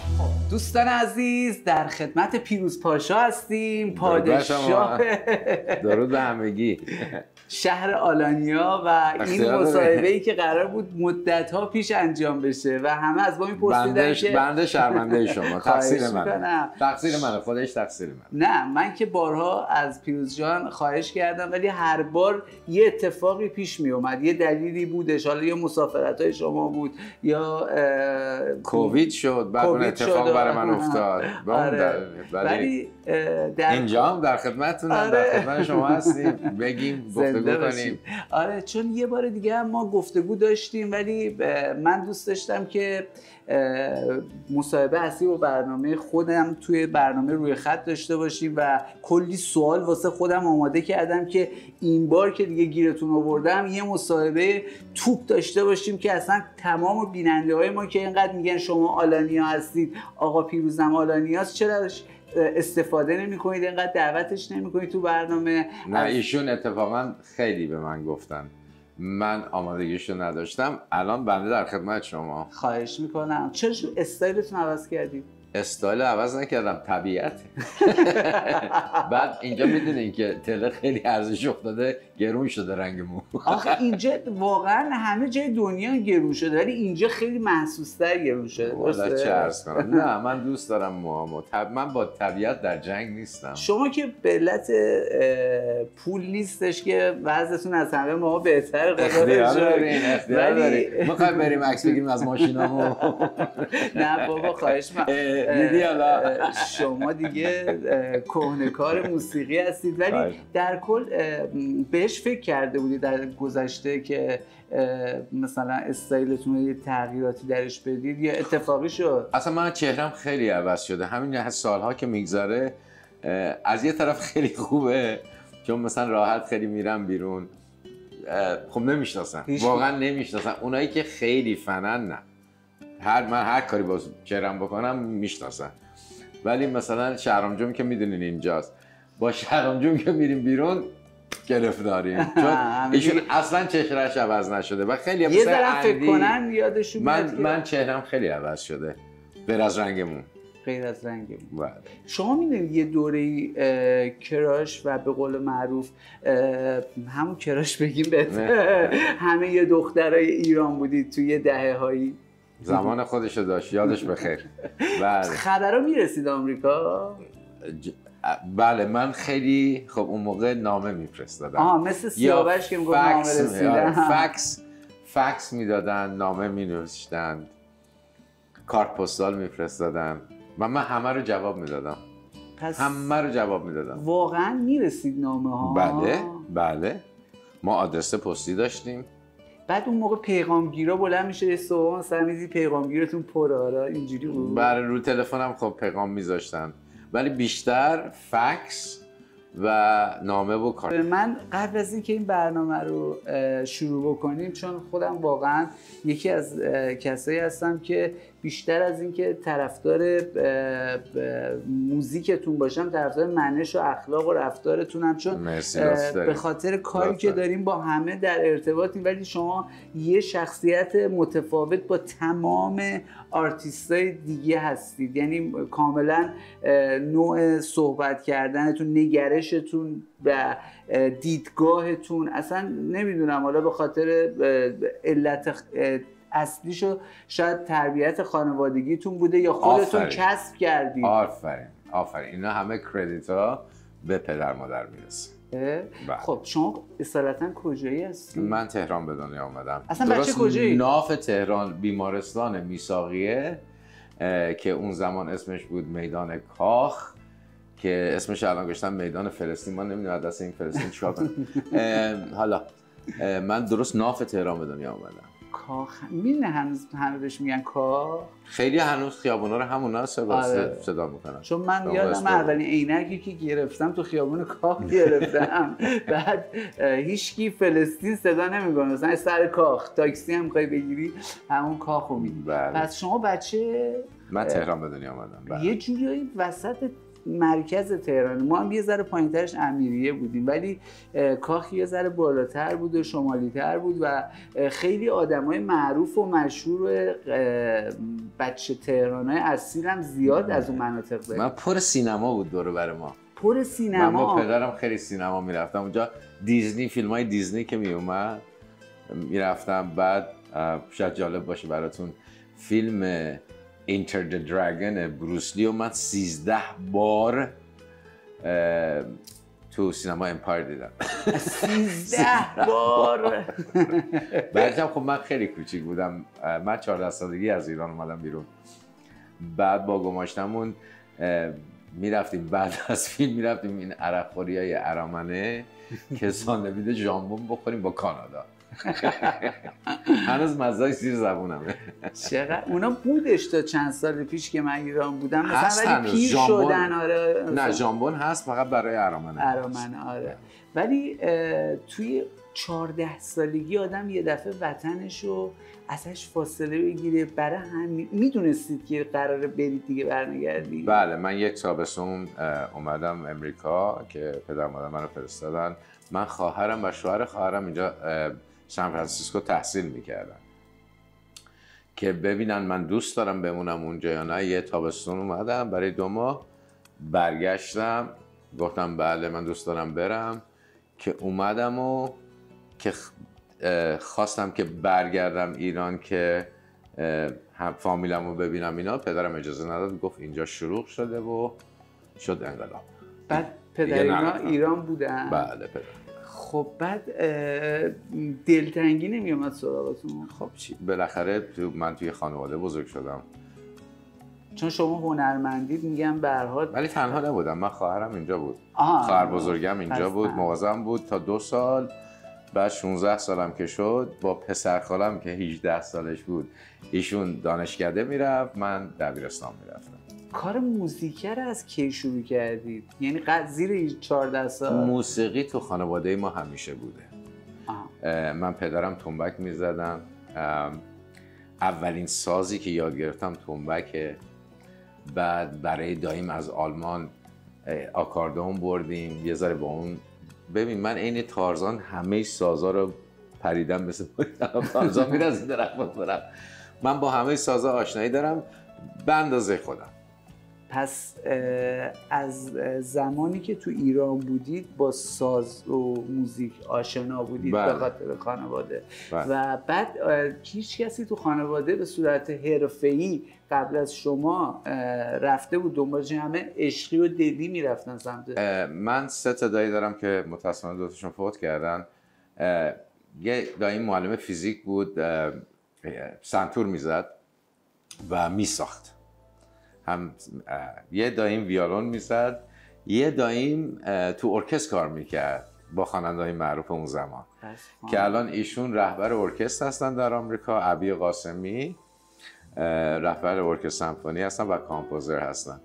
دوستان عزیز در خدمت پیروز پاشا هستیم، پادشاه درود به همگی شهر آلانیا و این مصاحبه‌ای که قرار بود مدت‌ها پیش انجام بشه و همه از ما می‌پرسیدن که بنده شرمنده شما، تقصیر منه، خودش تقصیر من. نه، من که بارها از پیروز جان خواهش کردم ولی هر بار یه اتفاقی پیش می اومد، یه دلیلی بودش، حالا یا مسافرت‌های شما بود یا کووید شد، بعد اون اتفاق برای من افتاد. ولی اینجا هم در خدمتتونم، در خدمت شما هستیم، بگیم گفتگو کنیم. آره، چون یه بار دیگه هم ما گفتگو داشتیم ولی من دوست داشتم که مصاحبه اصلی و برنامه خودم توی برنامه روی خط داشته باشیم و کلی سوال واسه خودم آماده کردم که این بار که دیگه گیرتون آوردم یه مصاحبه توپ داشته باشیم که اصلا تمام بیننده‌های ما که اینقدر میگن شما آلانیا هستید، آقا پیروزم آلانیاست، چرا استفاده نمی‌کنید، اینقدر دعوتش نمی‌کنید تو برنامه؟ نه، ایشون اتفاقا خیلی به من گفتن، من آمادگیشو نداشتم. الان بنده در خدمت شما. خواهش میکنم. چرا استایلتون عوض کردید؟ استایل عوض نکردم، طبیعت. بعد اینجا میدونین که تله خیلی ارزش افتاده، گرون شده رنگ مو. آخه اینجا واقعا همه جای دنیا گرون شده ولی اینجا خیلی محسوس‌تر گرون شده. والا چه عرض کنم. نه، من دوست دارم موامو. من با طبیعت در جنگ نیستم. شما که به علت پول نیستش که وضعتون از همه ما بهتره. اختیار دارین. می‌خوایم بریم عکس بگیریم از ماشینامو. نه بابا، خواهش می‌کنم. شما دیگه کهنه‌کار موسیقی هستید ولی در کل بهش فکر کرده بودید در گذشته که مثلا استایلتون رو یه تغییراتی درش بدید یا اتفاقی شد؟ اصلا من چهرم خیلی عوض شده همین سالها که میگذره. از یه طرف خیلی خوبه چون مثلا راحت خیلی میرم بیرون. خب نمیشناسن، واقعا نمیشناسن. اونایی که خیلی فنن نه، من هر کاری با چهرم بکنم میشناسن. ولی مثلا شهرام جون که میدونین اینجاست، با شهرام جون که میریم بیرون گرفتاریم چون ایشون اصلا چهرهش عوض نشده و خیلی یه ذره فکر کنن یادشون من چهرم خیلی عوض شده غیر از رنگ مو. غیر از رنگ مو. شما میدونید یه دوره‌ای کراش و به قول معروف همون کراش بگیم بهتره، همه یه دخترای ایران بودید توی یه دهه‌هایی. زمان خودشو داشت، یادش بخیر. بله. خبرها میرسید آمریکا؟ بله، من خیلی خب اون موقع نامه میفرستادم. مثل سیاوش که میگفت نامه رسیدن. فکس میدادن، نامه مینوشتن، کارت پستال میفرستادن و من همه رو جواب میدادم. همه رو جواب میدادم. واقعا میرسید نامه ها؟ بله. ما آدرس پستی داشتیم. بعد اون موقع پیغامگیرا بلند میشه یه صبح سمیزی پیغامگیرتون پره. آره اینجوری بود. بله، رو تلفنم خب پیغام میذاشتن ولی بیشتر فکس و نامه و کارت. من قبل از اینکه این برنامه رو شروع بکنیم، چون خودم واقعا یکی از کسایی هستم که بیشتر از اینکه طرفدار موزیکتون باشم، طرفدار منش و اخلاق و رفتارتونم، چون به خاطر کاری که داریم با همه در ارتباطیم. ولی شما یه شخصیت متفاوت با تمام آرتیستای دیگه هستید، یعنی کاملا نوع صحبت کردنتون، نگرشتون و دیدگاهتون، اصلا نمیدونم حالا به خاطر علت اصلیشو شاید تربیت خانوادگیتون بوده یا خودتون کسب کردید. آفرین. اینا همه کردیت ها به پدر مادر میرسه. خب شما اصالتا کجایی هستی؟ من تهران به دنیا آمدم. اصلا بچه کجایی؟ ناف تهران، بیمارستان میساقیه که اون زمان اسمش بود میدان کاخ که اسمش الان گذاشتن میدان فلسطین. ما نمیدونم دست این فلسطین چیکار کنه. حالا من درست ناف تهران به دنیا آمدم. کاخ میدونه هنوز همه بهش میگن کاخ؟ خیلی هنوز خیابونا رو همونا صدا میکنن. چون من یادم اولین عینکی که گرفتم تو خیابون کاخ گرفتم. بعد هیچکی فلسطین صدا نمیکنه، مثلا سر کاخ تاکسی هم میخوای بگیری همون کاخو میگی. پس شما بچه من تهران به دنیا آمدم. یه جوری وسط مرکز تهران. ما هم یه ذره پایین‌ترش امیریه بودیم، ولی کاخ یه ذره بالاتر بود و شمالی‌تر بود و خیلی آدمای معروف و مشهور و بچه تهرانای اصیل هم زیاد از اون مناطق داریم. من پر سینما بود دور بر ما. پر سینما. من با پدرم خیلی سینما میرفتم اونجا. دیزنی، فیلم‌های دیزنی که میومد میرفتم. بعد شاید جالب باشه براتون، فیلم اینتر د دراگون بروسلی و من 13 بار تو سینما امپایر دیدم. 13 بار. بعدش خب من خیلی کوچیک بودم، من 14 سالگی از ایران اومدم بیرون. بعد با گماشتمون میرفتیم بعد از فیلم میرفتیم این عرقخوریای ارامنه که ساندویچ ژامبون بخوریم با کانادا. هنوز مزه‌اش زیر زبونمه. چقدر اونا بودش تا چند سال پیش که من ایران بودم مثلا، ولی پیر شدن. آره نه ژامبون هست فقط برای ارامنه. آره. ولی توی 14 سالگی آدم یه دفعه وطنشو ازش فاصله بگیره. برای همین میدونستید که قراره برید دیگه برنگردید؟ بله، من یک تابستون اومدم امریکا که پدر مادر منو فرستادن. من خواهرم و شوهر خواهرم اینجا سان فرانسیسکو تحصیل میکردن که ببینن من دوست دارم بمونم اونجا یا نه. یه تابستون اومدم برای 2 ماه، برگشتم گفتم بله من دوست دارم برم، که اومدم و که خواستم که برگردم ایران که هم فامیلمو ببینم اینا. پدرم اجازه نداد، گفت اینجا شروع شده و شد انقلاب. بعد پدر اینا ایران بودن؟ بله پدر. خب بعد دلتنگی نمیومد سراغتون؟ خب چی بالاخره من توی خانواده بزرگ شدم، چون شما هنرمندید میگم به هر حال. ولی تنها نبودم، من خواهرم اینجا بود، خواهر بزرگم اینجا بود، مواظبم بود تا 2 سال. بعد 16 سالم که شد با پسر خالم که 18 سالش بود، ایشون دانشکده میرفت، من دبیرستان میرفتم. کار موزیکی رو از کی شروع کردید؟ یعنی زیر 14 سال؟ موسیقی تو خانواده ما همیشه بوده. من پدرم تنبک میزدم. اولین سازی که یاد گرفتم تنبکه. بعد برای داییم از آلمان آکاردئون بردیم، یه ذره با اون. ببین من عین تارزان همه سازا رو پریدم، مثل تارزان میره از درخت بخورم. من با همه سازا آشنایی دارم به اندازه خودم. پس از زمانی که تو ایران بودید با ساز و موزیک آشنا بودید به خاطر خانواده. و بعد هیچ کسی تو خانواده به صورت حرفه‌ای قبل از شما رفته بود دنبالش؟ همه عشقی و دلی میرفتن سمت؟ من 3 تا دایی دارم که متأسفانه 2 تاشون فوت کردن. یه دایی معلم فیزیک بود، سنتور میزد و میساخت. هم یه داییم ویولون میزد، یه داییم تو ارکستر کار میکرد با خواننده‌های معروف اون زمان که الان ایشون رهبر ارکستر هستن در آمریکا. ابی قاسمی رهبر ارکستر سمفونی هستن و کامپوزر هستن.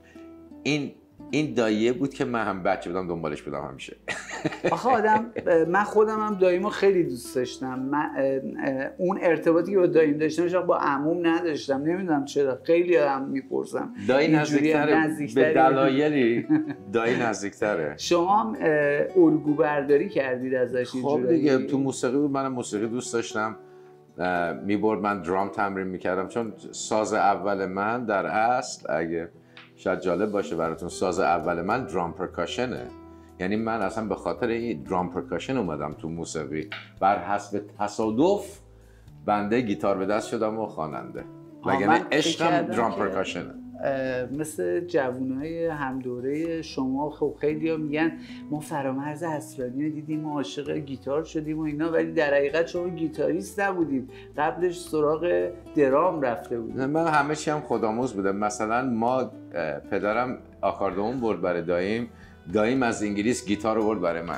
این داییه بود که من هم بچه بودم دنبالش بودم همیشه. آخه من خودم هم داییمو خیلی دوست داشتم. من اون ارتباطی که با داییم داشتم با عموم نداشتم، نمیدونم چرا. خیلی هم میپرسم دایی نزدیکتره به دلایلی. دایی نزدیکتره. شما هم الگو برداری کردید ازش؟ خب دیگه تو موسیقی بود، من موسیقی دوست داشتم. میبرد من درام تمرین میکردم، چون ساز اول من در اصل، اگه شاید جالب باشه براتون، ساز اول من درام پرکاشنه. یعنی من اصلا به خاطر این درام پرکاشن اومدم تو موسیقی. بر حسب تصادف بنده گیتار به دست شدم و خواننده، وگرنه عشقم درام پرکاشنه. مثل جوانای همدوره شما خب خیلی ها میگن ما فرامرز اصلانی رو دیدیم و عاشق گیتار شدیم و اینا، ولی در حقیقت شما گیتاریست نبودید، قبلش سراغ درام رفته بودید. من همه چی هم خودآموز بودم. مثلا ما پدرم آکاردئون برد برای داییم از انگلیس گیتار رو برد برای من.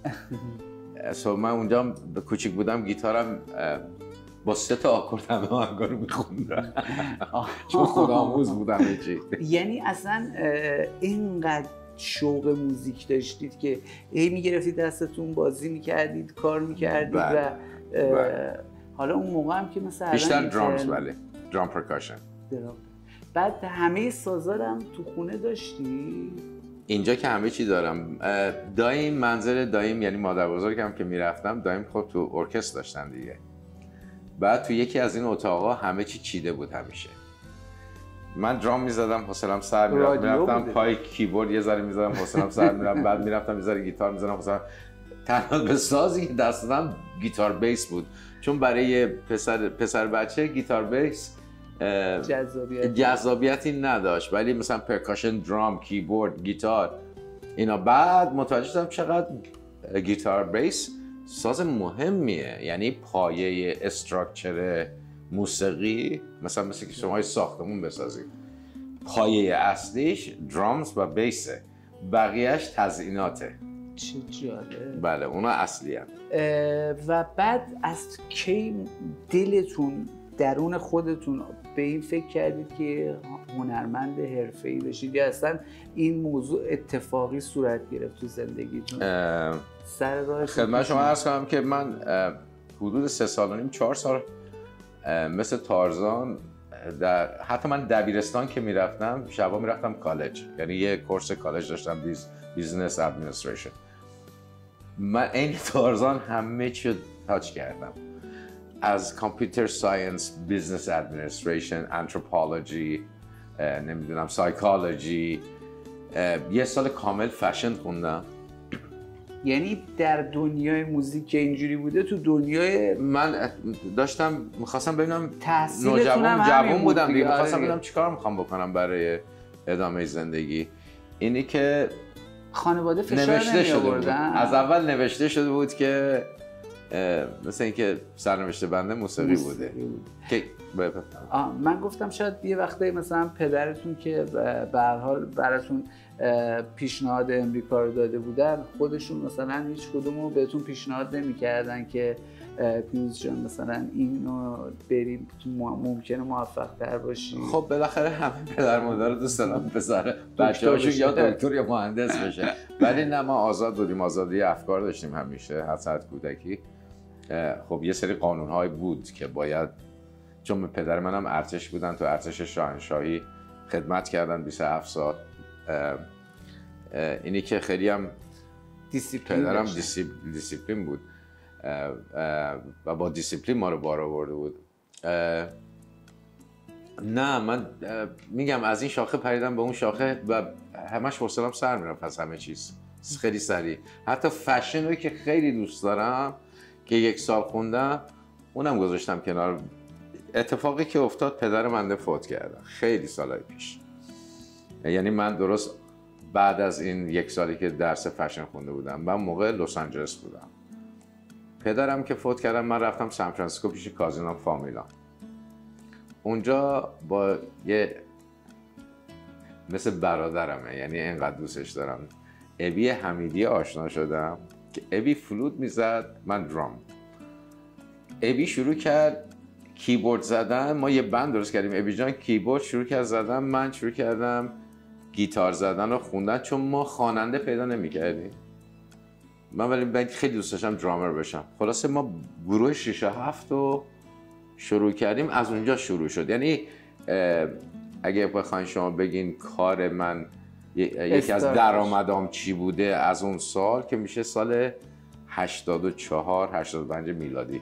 من اونجا کوچیک بودم، گیتارم با 3 تا آکورد همه آهنگا رو میخوندم چون خودآموز بودم. یعنی اصلا اینقدر شوق موزیک داشتید که میگرفتید دستتون بازی میکردید، کار میکردید و حالا اون موقع هم که مثلا بیشتر درامز، بله درام پرکاشن. بعد همه سازا هم تو خونه داشتی؟ اینجا که همه چی دارم. دایم منزل دایم یعنی مادر بزرگم که میرفتم دایم خب تو ارکستر داشتن دیگه. بعد تو یکی از این اتاقا همه چی چیده بود همیشه. من درام میزدم حوصله‌ام سر میرفت، میرفتم پای کیبورد یه ذره میزدم حوصله‌ام سر میرفت، بعد میرفتم یه ذره گیتار میزدم حوصله‌ام. تنها به سازی که دست دادم گیتار بیس بود، چون برای پسر بچه گیتار بیس جذابیتی نداشت، ولی مثلا پرکاشن، درام، کیبورد، گیتار اینا. بعد متوجه شدم چقدر گیتار بیس ساز مهمیه، یعنی پایه استراکچر موسیقی، مثل که شما ساختمون بسازید پایه اصلیش درامز و بیسه، بقیهش تزییناته. چه جالب. بله اونا اصلی هم. و بعد از کی دلتون درون خودتون به این فکر کردید که هنرمند حرفه‌ای بشید، یا اصلا این موضوع اتفاقی صورت گرفت تو زندگیتون؟ سر راه خدمت شما عرض کنم که من حدود 3 سال و نیم 4 سال مثل تارزان حتی من دبیرستان که میرفتم شبا میرفتم کالج، یعنی یه کورس کالج داشتم بیزنس ادمنستریشن. من این تارزان همه چی تاچ کردم، از کامپیوتر ساینس، بیزنس ادمنستریشن، انتروپولوژی، نمیدونم سایکولوژی. یه سال کامل فشن خوندم. یعنی در دنیای موزیک که اینجوری بوده، تو دنیای من داشتم میخواستم ببینم، جوان بودم دیگه، میخواستم ببینم چیکار میخوام بکنم برای ادامه زندگی. اینی که خانواده فشار نمی‌آوردن. از اول نوشته شده بود که مثل اینکه سرنوشت بنده موسیقی بوده. که من گفتم شاید یه وقته مثلا پدرتون که به هر حال براتون پیشنهاد امریکا رو داده بودن، خودشون مثلا هیچ کدومو بهتون پیشنهاد نمی‌کردن که پیروز جان مثلا اینو بریم ممکنه موفق تر باشی؟ خب بالاخره همه پدر مادر رو دوست دارن پسر بچه‌هاشون یا دکتر یا مهندس بشه، ولی نه، ما آزاد بودیم، آزادی افکار داشتیم همیشه از کودکی. خب یه سری قانون‌های بود که باید، چون پدر منم ارتش بودن، تو ارتش شاهنشاهی خدمت کردن 27 سال. اینی که خیلی هم پدرم دیسیپلین بود و با دیسیپلین ما رو بار آورده بود. نه من میگم از این شاخه پریدم به اون شاخه و همش حوصله‌ام سر میرفت پس همه چیز خیلی سریع. حتی فشن رو که خیلی دوست دارم که 1 سال خوندم اونم گذاشتم کنار. اتفاقی که افتاد، پدر من فوت کردن خیلی سالهای پیش. یعنی من درست بعد از این 1 سالی که درس فشن خونده بودم، من موقع لس آنجلس بودم. پدرم که فوت کردن، من رفتم سان فرانسیسکو پیش کازینم فامیلا. اونجا با یه مثل برادرمه، یعنی اینقدر دوستش دارم، ابی حمیدی آشنا شدم که ابی فلوت میزد، من درام. ابی شروع کرد کیبورد زدن، ما یه بند درست کردیم، ابی جان کیبورد شروع کرد زدن، من شروع کردم گیتار زدن و خوندن، چون ما خواننده پیدا نمی‌کردیم. من ولی خیلی دوست داشتم درامر بشم. خلاصه ما گروه 6 و 7 رو شروع کردیم، از اونجا شروع شد. یعنی اگه بخواین شما بگین کار من یکی از درآمدام چی بوده از اون سال، که میشه سال 84 85 میلادی.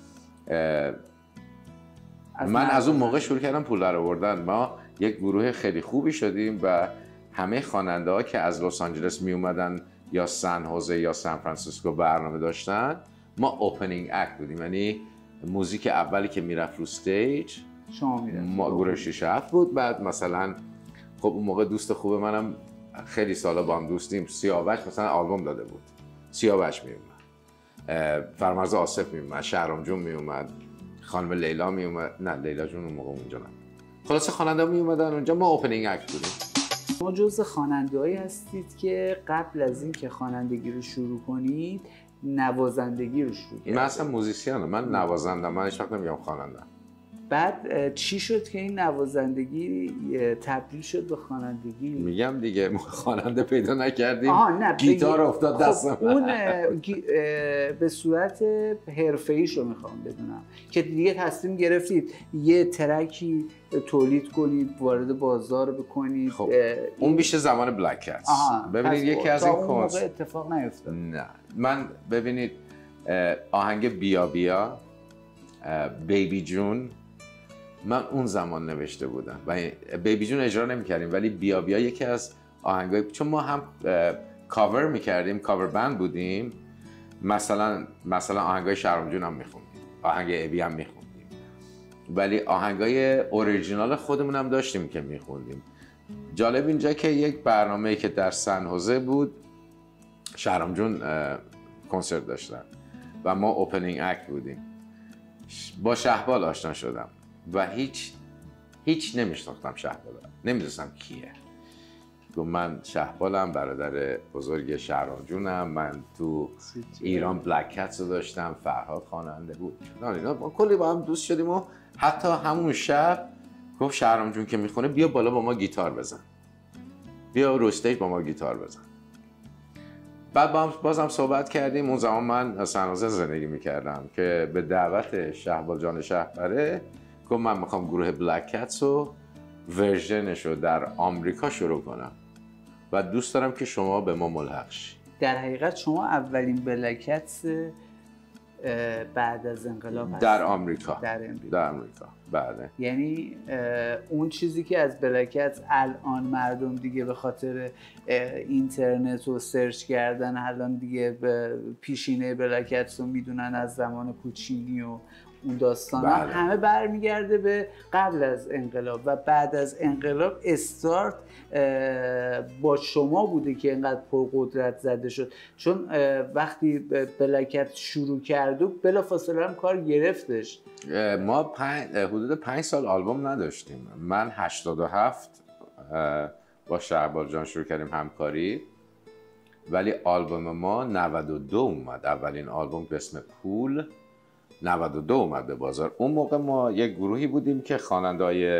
من از اون موقع شروع کردم پول در آوردن. ما یک گروه خیلی خوبی شدیم و همه خواننده ها که از لس آنجلس می اومدن یا سن هوزه یا سان فرانسیسکو برنامه داشتن، ما اوپنینگ اکت بودیم. یعنی موزیک اولی که میرفت رو استیج ما گروه 6 7 بود. بعد مثلا خب اون موقع دوست خوب منم خیلی سالا با هم دوستیم، سیاوش مثلا آلبوم داده بود، سیاوش می اومد، فرمرز آصف می اومد، شهرام جون می اومد، خانم لیلا می اومد، نه لیلا جون اون موقع اونجا نه. خلاص خواننده می اومدن اونجا، ما اوپنینگ اکت بودیم. شما جزء خواننده‌هایی هستید که قبل از این که خوانندگی رو شروع کنید نوازندگی رو شروع کردید. من اصلا موزیسینم، من نوازندم، من هیچ وقت نمیگم خوانندم. بعد چی شد که این نوازندگی تبدیل شد به خوانندگی؟ میگم دیگه خواننده پیدا نکردیم، گیتار افتاد دستم. خب اون به صورت حرفه‌ایش رو میخوام بدونم که دیگه تصمیم گرفتید یه ترکی تولید کنید، وارد بازار بکنید. خب اون بیشتر زمان بلک کتس. ببینید یکی از این موقع اتفاق نیفتاد. نه من ببینید آهنگ بیا بیا، بیبی جون، من اون زمان نوشته بودم و بیبی جون اجرا نمی‌کردیم ولی بیا بیا یکی از آهنگای، چون ما هم کاور می‌کردیم، کاور بند بودیم، مثلا آهنگای شهرام جون هم می‌خوندیم، آهنگ ابی هم می‌خوندیم، ولی آهنگای اوریجینال خودمون هم داشتیم که می‌خوندیم. جالب اینجا که یک برنامه‌ای که در سن خوزه بود، شهرام جون کنسرت داشتن و ما اوپنینگ اکت بودیم. با شهبال آشنا شدم و هیچ نمیشناختم شهبالو، نمیدونستم کیه. گفت من شهبالم، برادر بزرگ شهرام جونم، من تو ایران بلک کتس رو داشتم، فرهاد خواننده بود. ما کلی با هم دوست شدیم و حتی همون شب گفت شهرام جون که میخونه بیا بالا با ما گیتار بزن، بیا رو استیج با ما گیتار بزن. بعد بازم صحبت کردیم. اون زمان من سن خوزه زندگی میکردم که به دعوت شهبال جان شهپره گفت من میخوام گروه بلک کتس رو ورژنش رو در آمریکا شروع کنم و دوست دارم که شما به ما ملحق شی. در حقیقت شما اولین بلک کتس بعد از انقلاب هستید در آمریکا. در آمریکا بله. یعنی اون چیزی که از بلک کتس الان مردم دیگه به خاطر اینترنت و سرچ کردن الان دیگه پیشینه بلک کتس رو میدونن از زمان پوچینی و اون داستان بله. همه برمیگرده به قبل از انقلاب و بعد از انقلاب استارت با شما بوده که اینقدر پرقدرت زده شد، چون وقتی بلک کتس شروع کرد و بلافاصله هم کار گرفتش. ما حدود 5 سال آلبوم نداشتیم. من 87 با شهبال جان شروع کردیم همکاری، ولی آلبوم ما 92 اومد. اولین آلبوم به اسم پول 92 اومد به بازار. اون موقع ما یک گروهی بودیم که خواننده‌های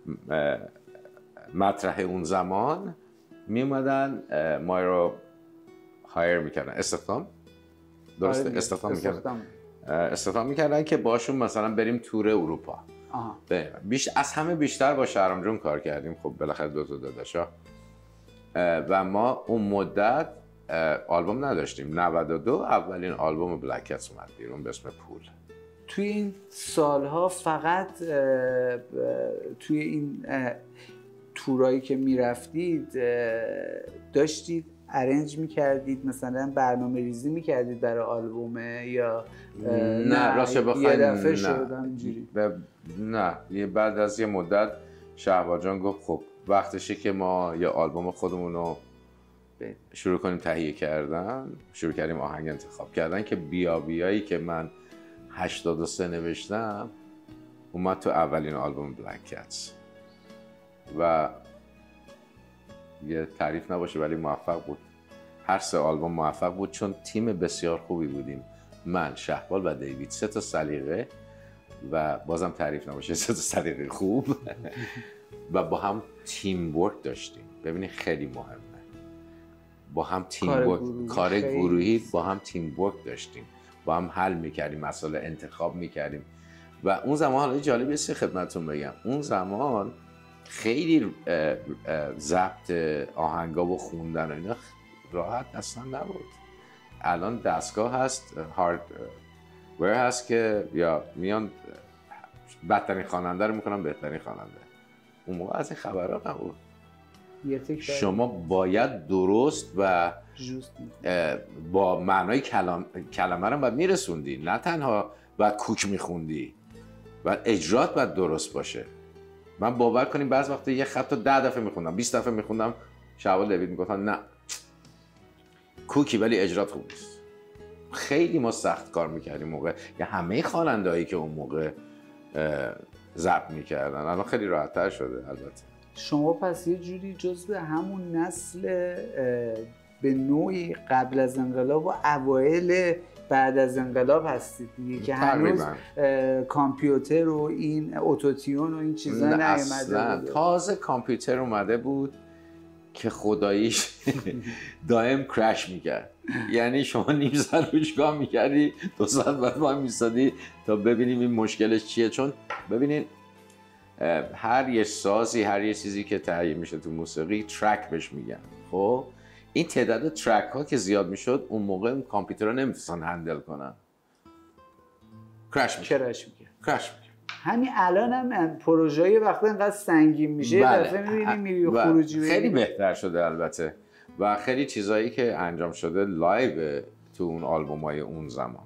مطرح اون زمان می اومدن ما رو هایر میکردن، استخدام درسته؟ استخدام میکردن که باشون مثلا بریم تور اروپا. از همه بیشتر با شهرام جون کار کردیم. خب بالاخره دو تا داداشا و ما اون مدت آلبوم نداشتیم. 92 اولین آلبوم بلک کتس اومد بیرون به اسم پول. توی این سالها فقط توی این تورایی که میرفتید داشتید ارنج میکردید، مثلا برنامه ریزی میکردید برای آلبومه یا نه؟ راست بخواید یه دفعه شد همینجوری؟ نه، بعد از یه مدت شهبال جان گفت خب وقتشه که ما یه آلبوم خودمون رو شروع کنیم تهیه کردن. شروع کردیم آهنگ انتخاب کردن که بیا بیایی که من 83 نوشتم اومد تو اولین آلبوم بلک کتس و یه تعریف نباشه ولی موفق بود. هر سه آلبوم موفق بود چون تیم بسیار خوبی بودیم. من، شهبال و دیوید، 3 تا سلیقه و بازم تعریف نباشه 3 تا سلیقه خوب و با هم تیم ورک داشتیم. ببینید خیلی مهمه، با هم تیم ورک، کار گروهی با هم تیم ورک داشتیم، با هم حل میکردیم، مسائل انتخاب میکردیم. و اون زمان حالا جالب یه خدمتتون بگم، اون زمان خیلی ضبط آهنگا و خوندن و اینا راحت اصلا نبود. الان دستگاه هست، هاردور هست که یا میان بدترین خواننده رو میکنن بهترین خواننده. اون موقع از این خبرها نبود. شما باید درست و با معنای کلمه رو باید میرسوندی، نه تنها باید کوک میخوندی، باید اجرات باید درست باشه. من باور کنیم بعض وقتا یه خط رو 10 دفعه میخوندم، 20 دفعه میخوندم، شهبال دیوید میگفتن نه کوکی ولی اجرات خوب نیست. خیلی ما سخت کار میکردیم موقع، یا همه خواننده‌هایی که اون موقع ضبط میکردن. الان خیلی راحت‌تر شده. البته شما پس یه جوری جزو همون نسل به نوعی قبل از انقلاب و اوایل بعد از انقلاب هستید دیگه که هنوز کامپیوتر و این اتوتیون و این چیزا نیومده بود. تازه کامپیوتر اومده بود که خداییش دائم کرش میکرد. یعنی شما نیم ساعت روشگاه میکردی 2 ساعت بعد وای میستادی تا ببینیم این مشکلش چیه. چون ببینید هر یه سازی، هر یه چیزی که تهیه میشه تو موسیقی ترک بهش میگن. خب این تعداد ترک ها که زیاد میشد اون موقع کامپیوترها نمیتونن هندل کنن، کرش میکرد. همین الان هم پروژه وقتی اینقدر سنگین میشه دفعه میبینیم میری خروجی خیلی بهتر شده البته و خیلی چیزایی که انجام شده لایو تو اون آلبومای اون زمان.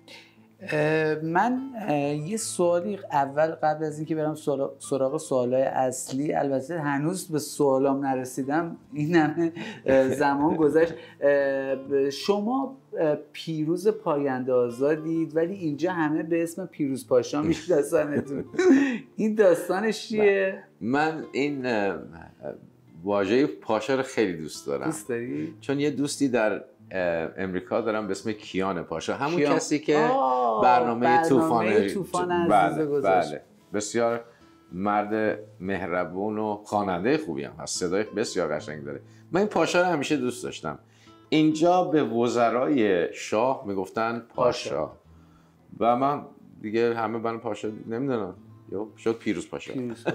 من یه سوالی اول قبل از اینکه برم سراغ سوالای اصلی، البته هنوز به سوالام نرسیدم، این همه زمان گذشت. شما پیروز پاینده آزادید ولی اینجا همه به اسم پیروز پاشا میشناسنتون. این داستانش چیه؟ من این واژه پاشا رو خیلی دوست دارم. دوست داری؟ چون یه دوستی در امریکا دارم به اسم کیان پاشا، همون کسی که برنامه طوفان عزیز گذاشت. بله. بسیار مرد مهربون و خواننده خوبی هم هست، صدای بسیار قشنگ داره. من این پاشا رو همیشه دوست داشتم. اینجا به وزرای شاه میگفتن پاشا و من دیگه همه من پاشا نمیدونم، شد پیروز پاشا.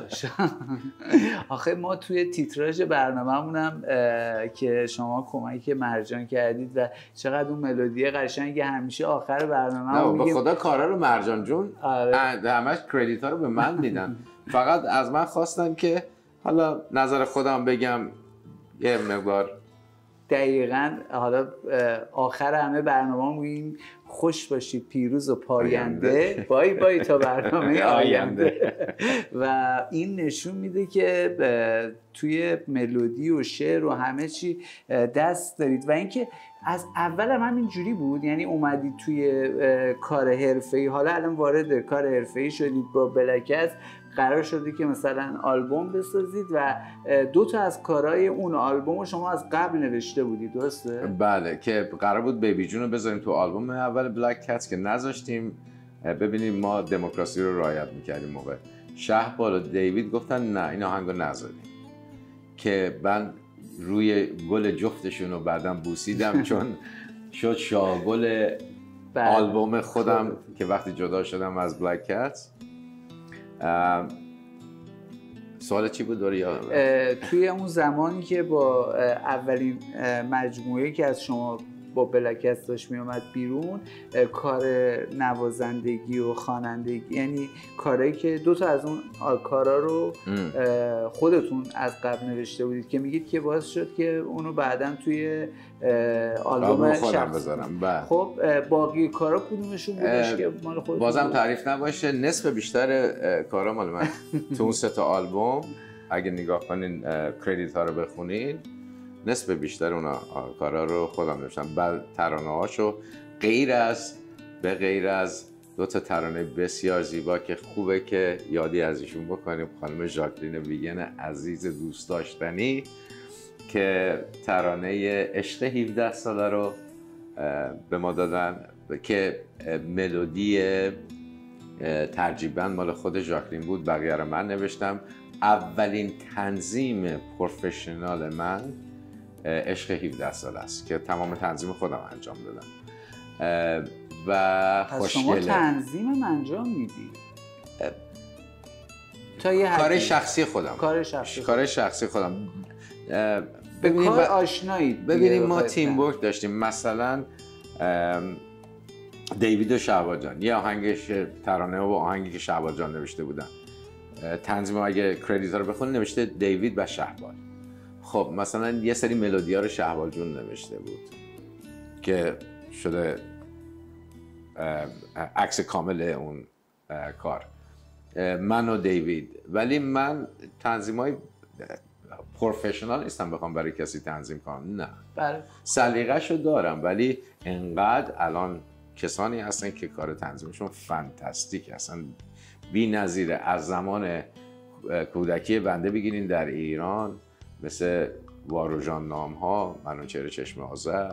آخه ما توی تیتراژ برنامه‌مون هم که شما کمک مرجان کردید و چقدر اون ملودی قشنگ همیشه آخر برنامه میگیم. به خدا کارا رو مرجان جون همش کردیت ها رو به من میدن. فقط از من خواستن که حالا نظر خودم بگم یه مقدار. دقیقاً. حالا آخر همه برنامه میگیم خوش باشید پیروز و پاینده، بای بای تا برنامه آینده. و این نشون میده که توی ملودی و شعر و همه چی دست دارید و اینکه از اول هم همینجوری بود. یعنی اومدید توی کار حرفه‌ای، حالا الان وارد کار حرفه‌ای شدید با بلک، قرار شده که مثلا آلبوم بسازید و 2 تا از کارهای اون آلبوم رو شما از قبل نوشته بودید، درسته؟ بله، که قرار بود بیبی جون رو بذاریم تو آلبوم اول بلک کتس که نذاشتیم. ببینیم ما دموکراسی رو رعایت میکردیم. موقع شهبال و دیوید گفتن نه این آهنگو نذاریم، که من روی گل جفتشون رو بعدم بوسیدم چون شد شاگل آلبوم خودم که وقتی جدا شدم از بلک کتس. سوال چی بود داری یادم؟ توی اون زمانی که با اولین مجموعه که از شما با بلکست داشت می اومد بیرون، کار نوازندگی و خوانندگی، یعنی کارهایی که 2 تا از اون کارا رو خودتون از قبل نوشته بودید که میگید که باعث شد که اونو بعداً توی آلبوم خودم بذارم. خب باقی کارا کدومشون بودش که مال خودتون؟ بازم تعریف نباشه، نصف بیشتر کارا مال من. تو اون 3 تا آلبوم اگه نگاه کنین کردیت ها رو بخونین، نصف بیشتر اونا کارا رو خودم نوشتم. بعد ترانه هاشو غیر از 2 تا ترانه بسیار زیبا که خوبه که یادی از ایشون بکنیم، خانم ژاکلین ویگن عزیز دوست داشتنی که ترانه عشق 17 ساله رو به ما دادن که ملودی ترجیباً مال خود ژاکلین بود، بقیه رو من نوشتم. اولین تنظیم پروفشنال من عشق 17 سال است که تمام تنظیم خودم انجام دادم و خوشگله. شما تنظیمم انجام میدی؟ کار شخصی خودم. کار شخصی خودم. ببینیم کار آشنایید. ببینیم ما تیم ورک داشتیم. مثلا دیوید و شهبال جان یه آهنگش ترانه و آهنگی که شهبال جان نوشته بودن، تنظیم اگه کردیت ها رو بخونید نوشته دیوید و شهبال. خب مثلا یه سری ملودی ها رو شهبال جون نوشته بود که شده عکس کامل اون کار، من و دیوید. ولی من تنظیم های پروفشنال نیستم بخوام برای کسی تنظیم کنم، نه. بله. سلیقه‌شو دارم ولی انقدر الان کسانی هستن که کار تنظیمشون فانتاستیک هستن، بی‌نظیره. از زمان کودکی بنده بگیرین در ایران مثل واروژان نام‌ها، منوچهر چشم آذر،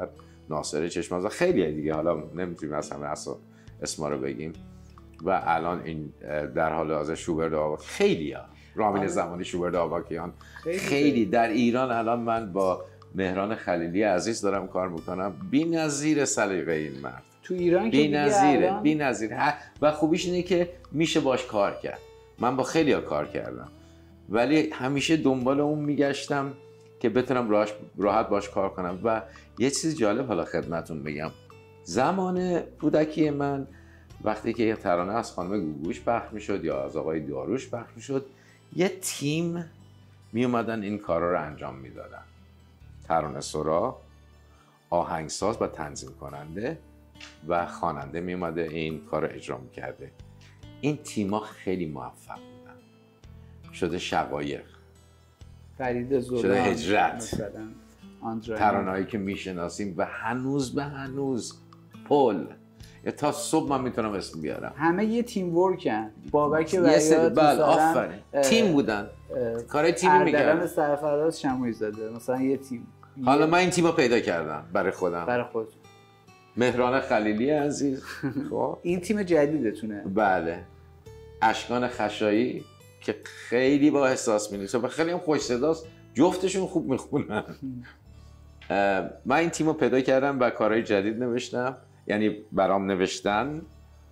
ناصر چشمازا، خیلی دیگه، حالا نمیتونیم از همه اسما رو بگیم. و الان این در حال حاضر شوبرت آواک، خیلی ها رامین زمانی، شوبرت آواکیان، خیلی در ایران. الان من با مهران خلیلی عزیز دارم کار میکنم، بی‌نظیر سلیقه این مرد تو ایران، بی‌نظیر. و خوبیش اینه که میشه باش کار کرد. من با خیلی ها کار کردم ولی همیشه دنبال اون میگشتم که بتونم راحت باش کار کنم. و یه چیز جالب حالا خدمتون بگم، زمان کودکی من وقتی که یه ترانه از خانم گوگوش پخش میشد یا از آقای داروش پخش میشد، یه تیم می اومدن این کارا رو انجام میدادن. ترانه سرا، آهنگساز و تنظیم کننده و خواننده می اومده این کار رو اجرا میکرده. این تیما خیلی موفق بودن. شده شقایق، فرید زوران، شده هجرت، ترانه‌هایی که میشناسیم و هنوز به هنوز پل، یا تا صبح من میتونم اسم بیارم. همه یه تیم ورکن. بابک بیات، بله آفرین، تیم بودن، کارهای تیمی میکردن. اردلان سرفراز، شمویی زاده، مثلا یه تیم. حالا من این تیمو پیدا کردم برای خودم، برای خود. مهران خلیلی عزیز، خب این تیم جدیدتونه؟ بله. اشکان خشایی که خیلی با احساس می‌نویسه و خیلی هم خوش صداست، جفتشون خوب میخونن. من این تیمو پیدا کردم و کارهای جدید نوشتم، یعنی برام نوشتن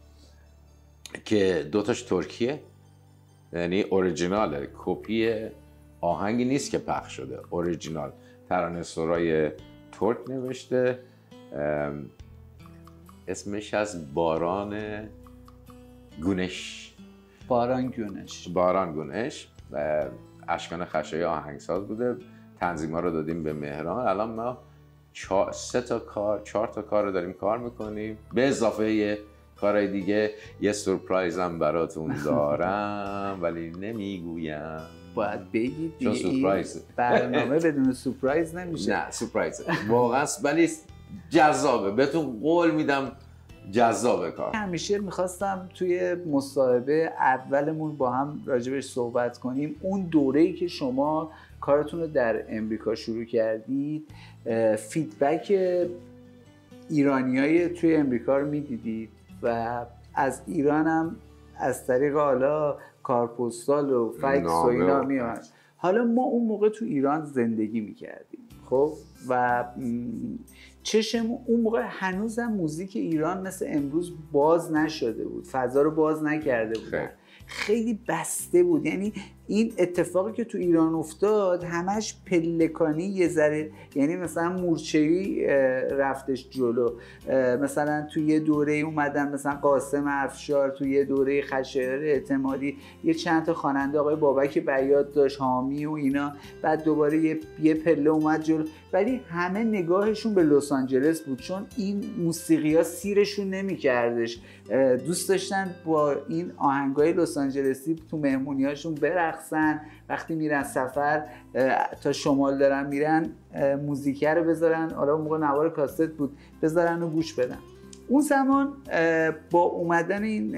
که دوتاش ترکیه، یعنی اوریجیناله، کپی آهنگی نیست که پخش شده، اوریجینال. ترانه سرای ترک نوشته، اسمش از باران گونش. و اشکان خشایی آهنگساز بوده. تنظیما رو دادیم به مهران. الان ما 4 تا کار رو داریم کار میکنیم، به اضافه یه کارهای دیگه. یه سورپرایز هم براتون دارم ولی نمیگویم. باید بگید چون سورپرایز برنامه بدون سورپرایز نمیشه. نه سورپرایز واقعا، ولی جذابه، بهتون قول میدم جذابه کار. همیشه میخواستم توی مصاحبه اولمون با هم راجبش صحبت کنیم. اون دوره‌ای که شما کارتون رو در امریکا شروع کردید، فیدبک ایرانیای توی امریکا رو میدیدید و از ایران هم از طریق حالا کارپستال و فکس و اینا میاد. حالا ما اون موقع تو ایران زندگی میکردیم، خب، و چشم اون موقع هنوزم موزیک ایران مثل امروز باز نشده بود، فضا رو باز نکرده بود، خیلی بسته بود. یعنی این اتفاقی که تو ایران افتاد همش پلکانی یه ذره، یعنی مثلا مورچه‌ای رفتش جلو. مثلا تو یه دوره اومدن مثلا قاسم افشار، تو یه دوره خشایار اعتمادی، یه چند تا خواننده، آقای بابک بیات داشت، حامی و اینا، بعد دوباره یه پله اومد جلو. ولی همه نگاهشون به لس آنجلس بود، چون این موسیقی‌ها سیرشون نمی‌کردش. دوست داشتن با این آهنگای لس آنجلسی تو مهمونی‌هاشون برقصن، وقتی میرن سفر تا شمال دارن میرن موزیکه رو بذارن، حالا اون موقع نوار کاست بود، بذارن و گوش بدن. اون زمان با اومدن این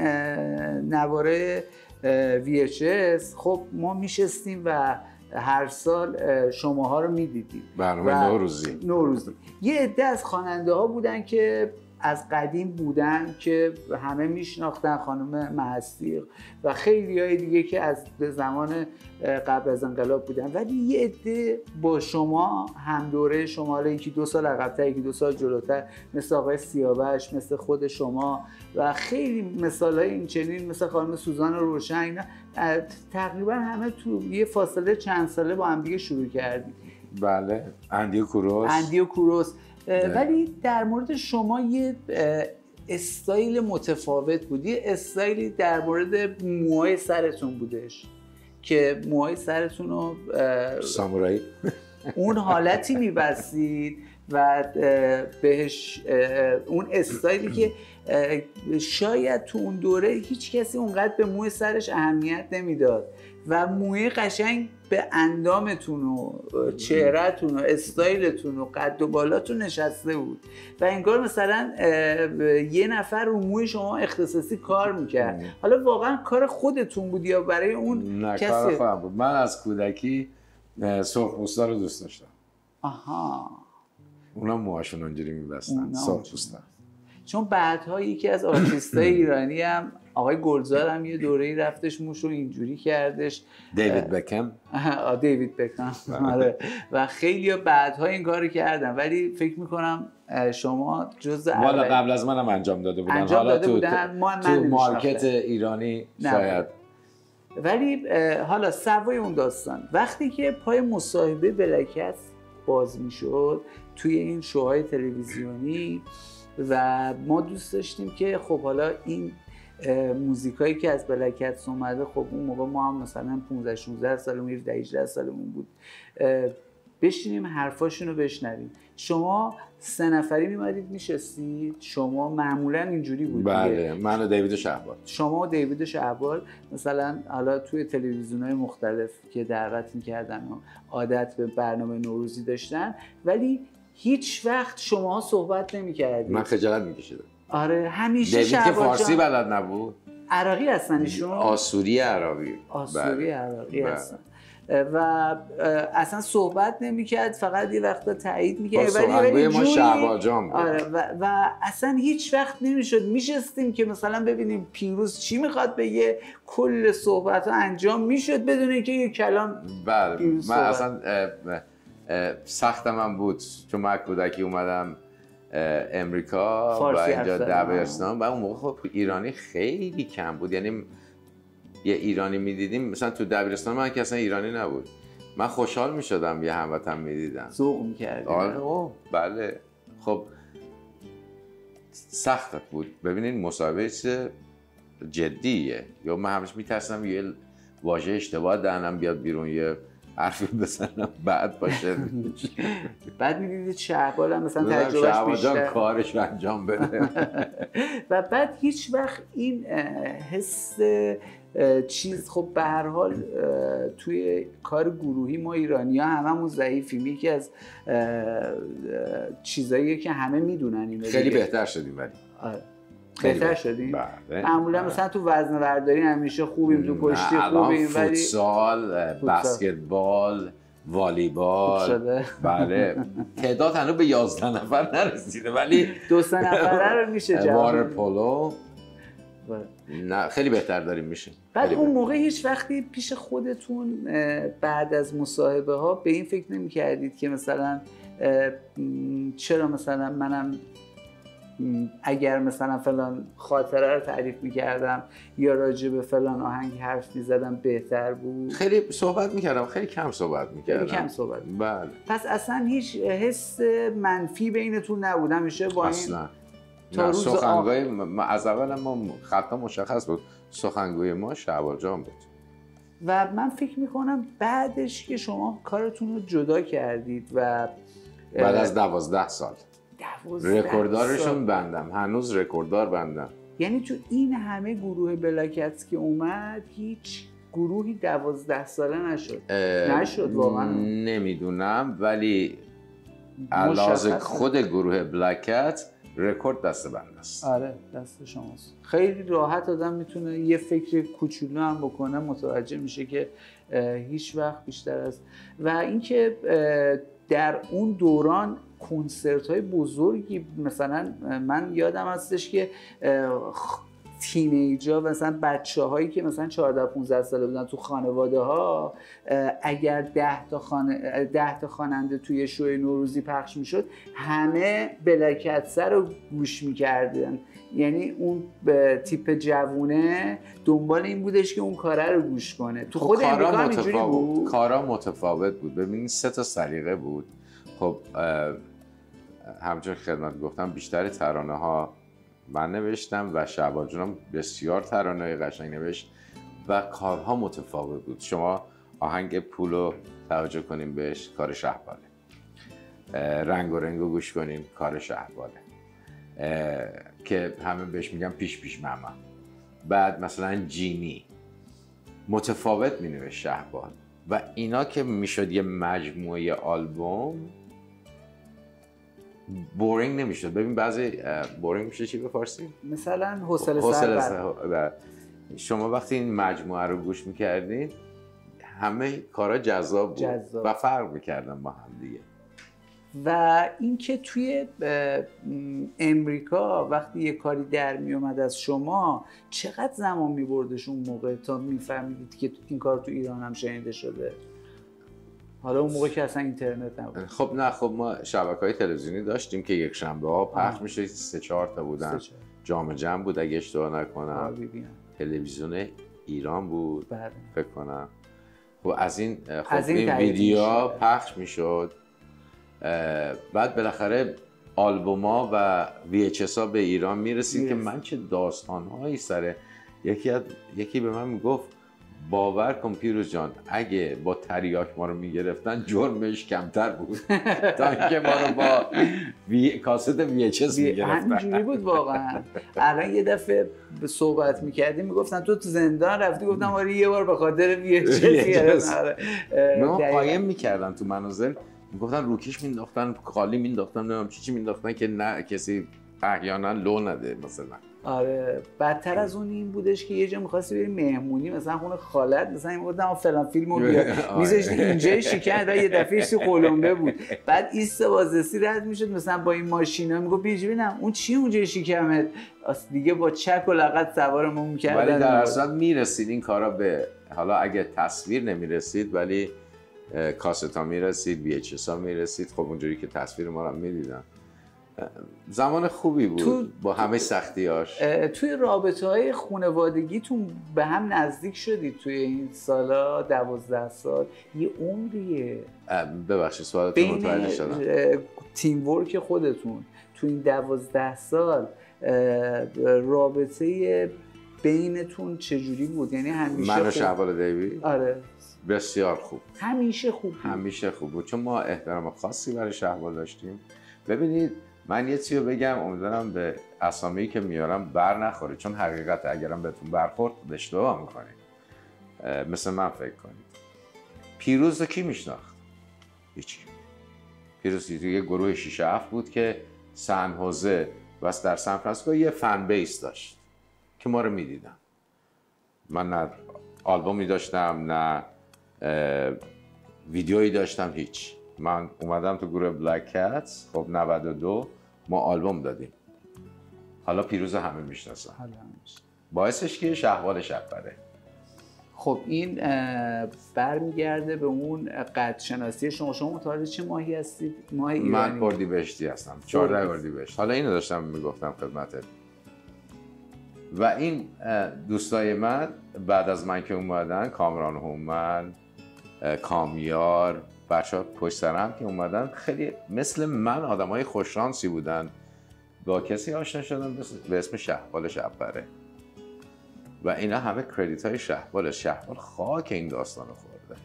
نواره VHS، خب ما میشستیم و هر سال شماها رو میدیدیم. برنامه نوروزی. یه عده از خواننده ها بودن که از قدیم بودن که همه میشناختن، خانم مهستی و خیلی های دیگه که از زمان قبل از انقلاب بودن. ولی یه عده با شما هم دوره شما، حالا یکی 2 سال عقب‌تر، یکی 2 سال جلوتر، مثل آقای سیاوش، مثل خود شما و خیلی مثالای این چنین، مثل خانم سوزان روشن، اینا تقریبا همه تو یه فاصله چند ساله با هم دیگه شروع کردیم. بله، اندی و کوروس. ولی در مورد شما یه استایل متفاوت بود، یه استایلی در مورد موهای سرتون بودش که موهای سرتون رو سامورایی اون حالتی میبستید و بهش اون استایلی که شاید تو اون دوره هیچ کسی اونقدر به موی سرش اهمیت نمیداد و موی قشنگ به اندامتون و چهرهتون و استایلتون و قد و بالاتون نشسته بود و انگار مثلا یه نفر رو موی شما اختصاصی کار میکرد. حالا واقعا کار خودتون بود یا برای اون نه، کسی؟ کار خودم بود. من از کودکی سرخپوستا رو دوست داشتم. آها. اونا موهاشون اونجوری میبستن سال پوستن. چون بعدها یکی از آرتیستای ایرانی هم آقای گلزار هم یه دوره‌ای رفتش موشو اینجوری کردش، دیوید بکم. دیوید بکم آره. و خیلی بعدها این کارو کردن، ولی فکر میکنم شما جزء والا قبل از منم انجام داده بودن. حالا تو مارکت ایرانی شاید. ولی حالا سوای اون داستان، وقتی که پای مصاحبه بلک باز میشد توی این شوهای تلویزیونی و ما دوست داشتیم که خب حالا این موزیکایی که از بلک اومده، خب اون موقع ما هم مثلا 15 16 سالمون 17 18 سالمون بود، بشینیم حرفاشون رو بشنویم. شما 3 نفری میمدید میشستید، شما معمولا اینجوری بود. بله، من و دیوید شهبال. شما و دیوید شهبال مثلا حالا توی تلویزیون‌های مختلف که دعوت می‌کردن و عادت به برنامه نوروزی داشتن، ولی هیچ وقت شما صحبت نمی‌کردید. من خجالت می‌کشیدم. آره همیشه دیوید که فارسی بلد نبود. عراقی هستن ایشون؟ آسوری عراقی. آسوری عراقی هستن. و اصلا صحبت نمیکرد، فقط یه وقتا تایید میکرد، ولی ما شهبال جان بود. آره و اصلا هیچ وقت نمیشد میشستیم که مثلا ببینیم پیروز چی میخواد بگه، کل صحبت ها انجام میشد بدون اینکه یه کلام. بله من اصلا سختم هم بود چون من کودکی اومدم امریکا و اینجا دبیرستان و اون موقع خب ایرانی خیلی کم بود، یعنی یه ایرانی میدیدیم مثلا تو دبیرستان من که اصلا ایرانی نبود، من خوشحال میشدم یه هموطن میدیدم، ذوق میکردی. آره بله. خب سخت بود. ببینین مصاحبه چیز جدیه، یا من همیشه میترسم یه واژه اشتباه دهنم بیاد بیرون، یه حرفی بزنم بعد باشه. بعد میدیدید شهبال هم مثلا تجربهش بیشتر کارش رو انجام بده. و بعد هیچ وقت این حس چیز، خب به هر حال توی کار گروهی ما ایرانی‌ها هممون ضعیفیم، یکی از چیزاییه که همه میدونن اینو. خیلی بهتر شدیم ولی بهتر شدیم. بله. معمولا مثلا تو وزنه برداری همیشه خوبیم، تو کشتی خوبیم، ولی فوتسال، بسکتبال، والیبال، بله تعداد هنوز به 11 نفر نرسیده ولی 2-3 نفره رو میشه جمع. واتر پولو نه خیلی بهتر داریم میشه. بعد اون موقع هیچ وقتی پیش خودتون بعد از مصاحبه ها به این فکر نمی کردید که مثلا چرا مثلا منم اگر مثلا فلان خاطره رو تعریف میکردم یا راجع به فلان آهنگ حرف میزدم بهتر بود؟ خیلی صحبت میکردم، خیلی کم صحبت میکردم. خیلی کم صحبت. بله. پس اصلا هیچ حس منفی بینتون نبود همیشه با اصلا. این نه سخنگوی از اول ما خطا مشخص بود، سخنگوی ما شهبال جان بود. و من فکر میکنم بعدش که شما کارتون رو جدا کردید و بعد از 12 سال رکورددارشون سال. بندم، هنوز رکورددار بندم. یعنی تو این همه گروه بلاکت که اومد هیچ گروهی 12 ساله نشد واقعا نمیدونم، ولی علاوه خود گروه بلاکت رکورد دست بنده است. آره دست شماست. خیلی راحت آدم میتونه یه فکر کوچولو هم بکنه متوجه میشه که هیچ وقت بیشتر از و اینکه در اون دوران کنسرت‌های بزرگی مثلا من یادم هستش که تینیجا مثلا بچه‌هایی که مثلا 14-15 ساله بودن تو خانواده‌ها اگر 10 تا خواننده توی شوی نوروزی پخش میشد همه بلاکتسه رو گوش می‌کردن، یعنی اون تیپ جوونه دنبال این بودش که اون کاره رو گوش کنه. تو خود امریکا هم اینجوری بود. کارا متفاوت بود. ببین 3 تا سلیقه بود. خب همچون خدمت گفتم بیشتر ترانه ها من نوشتم و شهبال جانم بسیار ترانه قشنگ نوشت و کارها متفاوت بود. شما آهنگ پولو توجه کنیم بهش، کار شهباله. رنگ و رنگو گوش کنیم، کار شهباله که همه بهش میگن پیش ماما. بعد مثلا جینی متفاوت مینوشت شهبال و اینا که میشد یه مجموعه آلبوم بورینگ نمیشد. ببین بعضی بورینگ میشه چی به فارسی؟ مثلا حوصله سر. شما وقتی این مجموعه رو گوش میکردین همه کارا جذاب بود و فرق میکردن با هم دیگه. و اینکه توی امریکا وقتی یه کاری در می اومد از شما چقدر زمان می‌بردش اون موقع تا میفهمیدید که این کار تو ایران هم شنیده شده؟ حالا اون موقع که اصلا اینترنت نبود. خب ما شبکه‌های تلویزیونی داشتیم که یک شنبه‌ها پخش می‌شد، 3-4 تا بودن. جام جم بود اگه اشتباه نکنم. تلویزیون ایران بود. بله. فکر کنم. خب از این ویدیوها پخش می‌شد. بعد بالاخره آلبوما و VHS ها به ایران میرسید که من چه داستان‌هایی سره یکی به من میگفت باور کن پیروز جان اگه با تریاک ما رو میگرفتن جرمش کمتر بود تا اینکه ما رو با کاست VHS میگرفتن. همینجوری بود واقعا. الان یه دفعه صحبت میکردیم میگفتن تو زندان رفتی، گفتم آره یه بار به خاطر VHS گرفتن. ما قایم میکردن تو منازل، میگفتن روکش مینداختن، خالی مینداختن، نمیدونم چی مینداختن که نه کسی احیانا لو نده مثلا. آره بدتر از اون این بودش که یه جا می‌خواستی بری مهمونی مثلا خونه خالت، مثلا میگفتم فلان فیلمو بیا میذاشتی اینجا شکن و یه دفعه چی قلمبه بود، بعد ایست بازرسی رد میشد مثلا با این ماشینا میگفت بیا ببینم اون چی اونجا شکمت، دیگه با چک و لغت سوارمون می‌کردن. ولی در اصل میرسید این کارا به، حالا اگه تصویر نمیرسید ولی کاست‌ها میرسید، VHS ها میرسید، خب اونجوری که تصویر ما رو میدیدن. زمان خوبی بود با همه سختیاش. توی رابطه‌های خانوادگیتون به هم نزدیک شدید توی این سالا 12 سال؟ یه عمریه. ببخشید سوالتون متوجه شدم. تیم ورک خودتون تو این 12 سال رابطه بینتون چجوری بود؟ یعنی همیشه من و شهبال دیوی؟ آره بسیار خوب. همیشه خوب بود. همیشه خوب بود چون ما احترام خاصی برای شهبال داشتیم. ببینید من یه چیزی رو بگم، امیدوارم به اسامی که میارم بر نخوره، چون حقیقت اگرم بهتون برخورد اشتباه میکنید. مثل من فکر کنید. پیروز رو کی میشناخت؟ هیچ کی. پیروز یه گروه 6-7 بود که سن هوزه و در سان فرانسیسکو یه فن بیس داشت که ما رو میدیدن. من نه آلبومی داشتم نه ویدیویی داشتم، هیچ. من اومدم تو گروه بلک کاتس، خب 92 ما آلبوم دادیم. حالا پیروز همه میشناسن. باعثش که شهبال شب‌پره. خب این برمیگرده به اون قد شناسی شما. شما متولد چه ماهی هستید؟ ماه ایرانی. من اردیبهشتی هستم. 14 اردیبهشت. حالا اینو داشتم میگفتم خدمتت. و این دوستای من بعد از من که اومدن، کامران هومن، کامیار، بچه‌ها پشت سرم که اومدن، خیلی مثل من آدمای خوششانسی بودن. با کسی آشنا شدم به اسم شهبال شب‌پره و اینا همه کردیت های شهبال خاک این داستان رو خورده.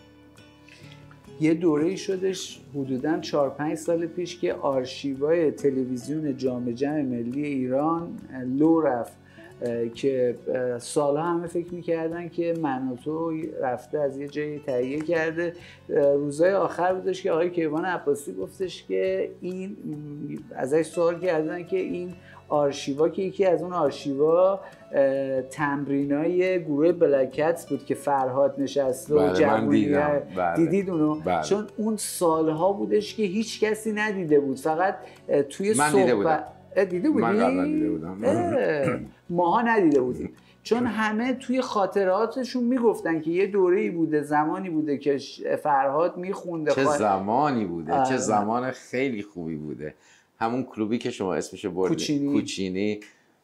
یه دوره‌ای شدش حدوداً 4-5 سال پیش که آرشیوهای تلویزیون جام جم ملی ایران لو رفت که سالها همه فکر میکردن که من و تو رفته از یه جایی تهیه کرده. روزهای آخر بودش که آقای کیوان عباسی گفتش که این ازش سوال کردن که این آرشیوا که یکی از اون آرشیوا تمرینای گروه بلک کاتس بود که فرهاد نشسته و جوونی دیدید اونو؟ بله. چون اون سالها بودش که هیچ کسی ندیده بود، فقط توی من دیده بودی؟ من قبلا دیده بودم. ماها ندیده بودیم چون همه توی خاطراتشون میگفتن که یه دوره‌ای بوده، زمانی بوده که فرهاد میخونده. چه زمانی بوده، چه زمان خیلی خوبی بوده. همون کلوبی که شما اسمشو بردید، کوچینی،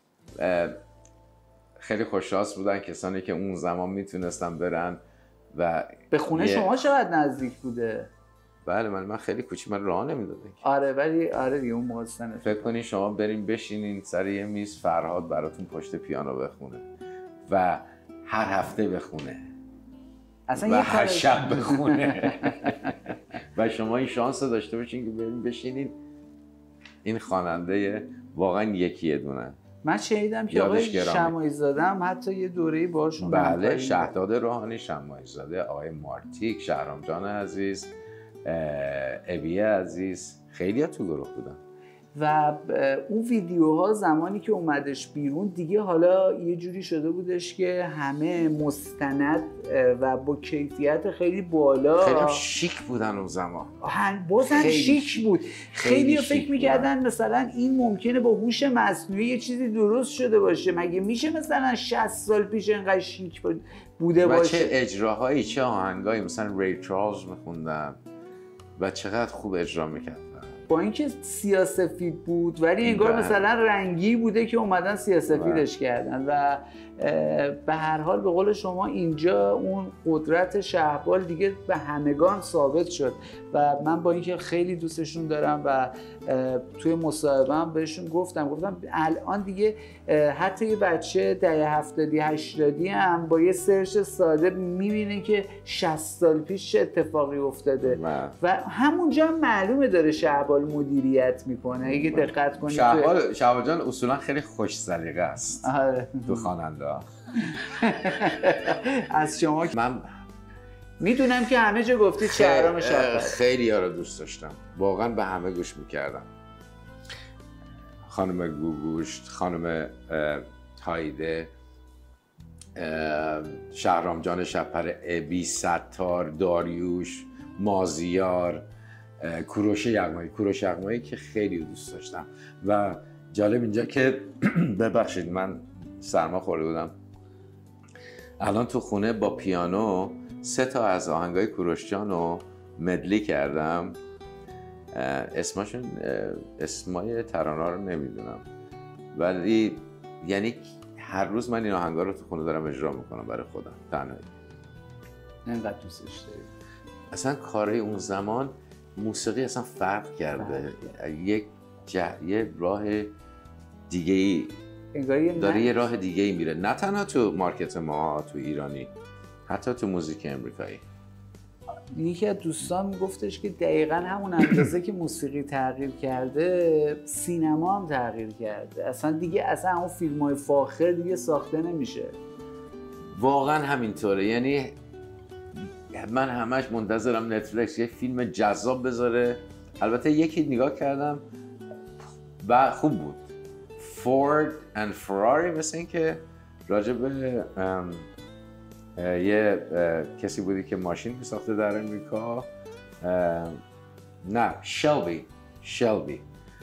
خیلی خوششانس بودن کسانی که اون زمان میتونستن برن. و به خونه شما چقدر نزدیک بوده؟ بله من خیلی کوچیک، من راه نمیدادم. آره ولی آره دیگه اون موقع فکر کنین شما بریم بشینین سر یه میز، فرهاد براتون پشت پیانو بخونه و هر هفته بخونه و هر شب بخونه و شما این شانس رو داشته باشین که بریم بشینین. این خواننده واقعا یکیه دونه. من شنیدم که آقای شماعی زاده هم حتی یه دوره‌ای باشون. بله شهداد روحانی، شماعی زاده، آقای مارتیک، شهرام جان عزیز، ابی عزیز، خیلی ها تو گروه بودن. و اون ویدیوها زمانی که اومدش بیرون دیگه حالا یه جوری شده بودش که همه مستند و با کیفیت خیلی بالا، خیلی شیک بودن اون زمان، بازم شیک بود. خیلی فکر میکردن مثلا این ممکنه با هوش مصنوعی یه چیزی درست شده باشه، مگه میشه مثلا 60 سال پیش اینقدر شیک بوده باشه. چه اجراهایی، چه آهنگایی، مثلا ری چارلز میخوندن و چقدر خوب اجرا میکردن، با اینکه سیاه‌سفید بود ولی انگار مثلا رنگی بوده که اومدن سیاه‌سفیدش کردن. و به هر حال به قول شما اینجا اون قدرت شهبال دیگه به همگان ثابت شد و من با اینکه خیلی دوستشون دارم و توی مصاحبه هم بهشون گفتم الان دیگه حتی یه بچه دهه 70-80 هم با یه سرچ ساده میبینه که 60 سال پیش چه اتفاقی افتاده و همونجا هم معلومه داره شهبال مدیریت میکنه. اگه دقت کنید شهبال جان اصولا خیلی خوش سلیقه است تو خواننده ها. از شما من میدونم که همه جا گفتید شهرام شهبال، خیلی ها رو دوست داشتم، واقعا به همه گوش میکردم. خانم گوگوشت، خانم هایده، شهرام جان شب‌پره، ابی، ستار، داریوش، مازیار، کوروش یغمایی که خیلی دوست داشتم. و جالب اینجا که ببخشید من سرما خورده بودم، الان تو خونه با پیانو 3 تا از آهنگای کوروش جان رو مدلی کردم. اسمای ترانه‌ها رو نمیدونم ولی یعنی هر روز من این آهنگا رو تو خونه دارم اجرا میکنم برای خودم تنهایی. انقدر دوستش داری؟ اصلا کارهای اون زمان موسیقی اصلا فرق کرده، یه راه دیگه ای داره، یه راه دیگه ای میره، نه تنها تو مارکت ما تو ایرانی، حتی تو موزیک امریکایی. یکی از دوستان میگفتش که دقیقاً همون اندازه که موسیقی تغییر کرده سینما هم تغییر کرده، اصلا اون فیلم‌های فاخر دیگه ساخته نمیشه. واقعا همینطوره، یعنی من همش منتظرم نتفلیکس یه فیلم جذاب بذاره. البته یکی نگاه کردم و خوب بود، فورد اند فراری، مثل این که راجع به یه کسی بودی که ماشین میساخته در امریکا، نه شلبی،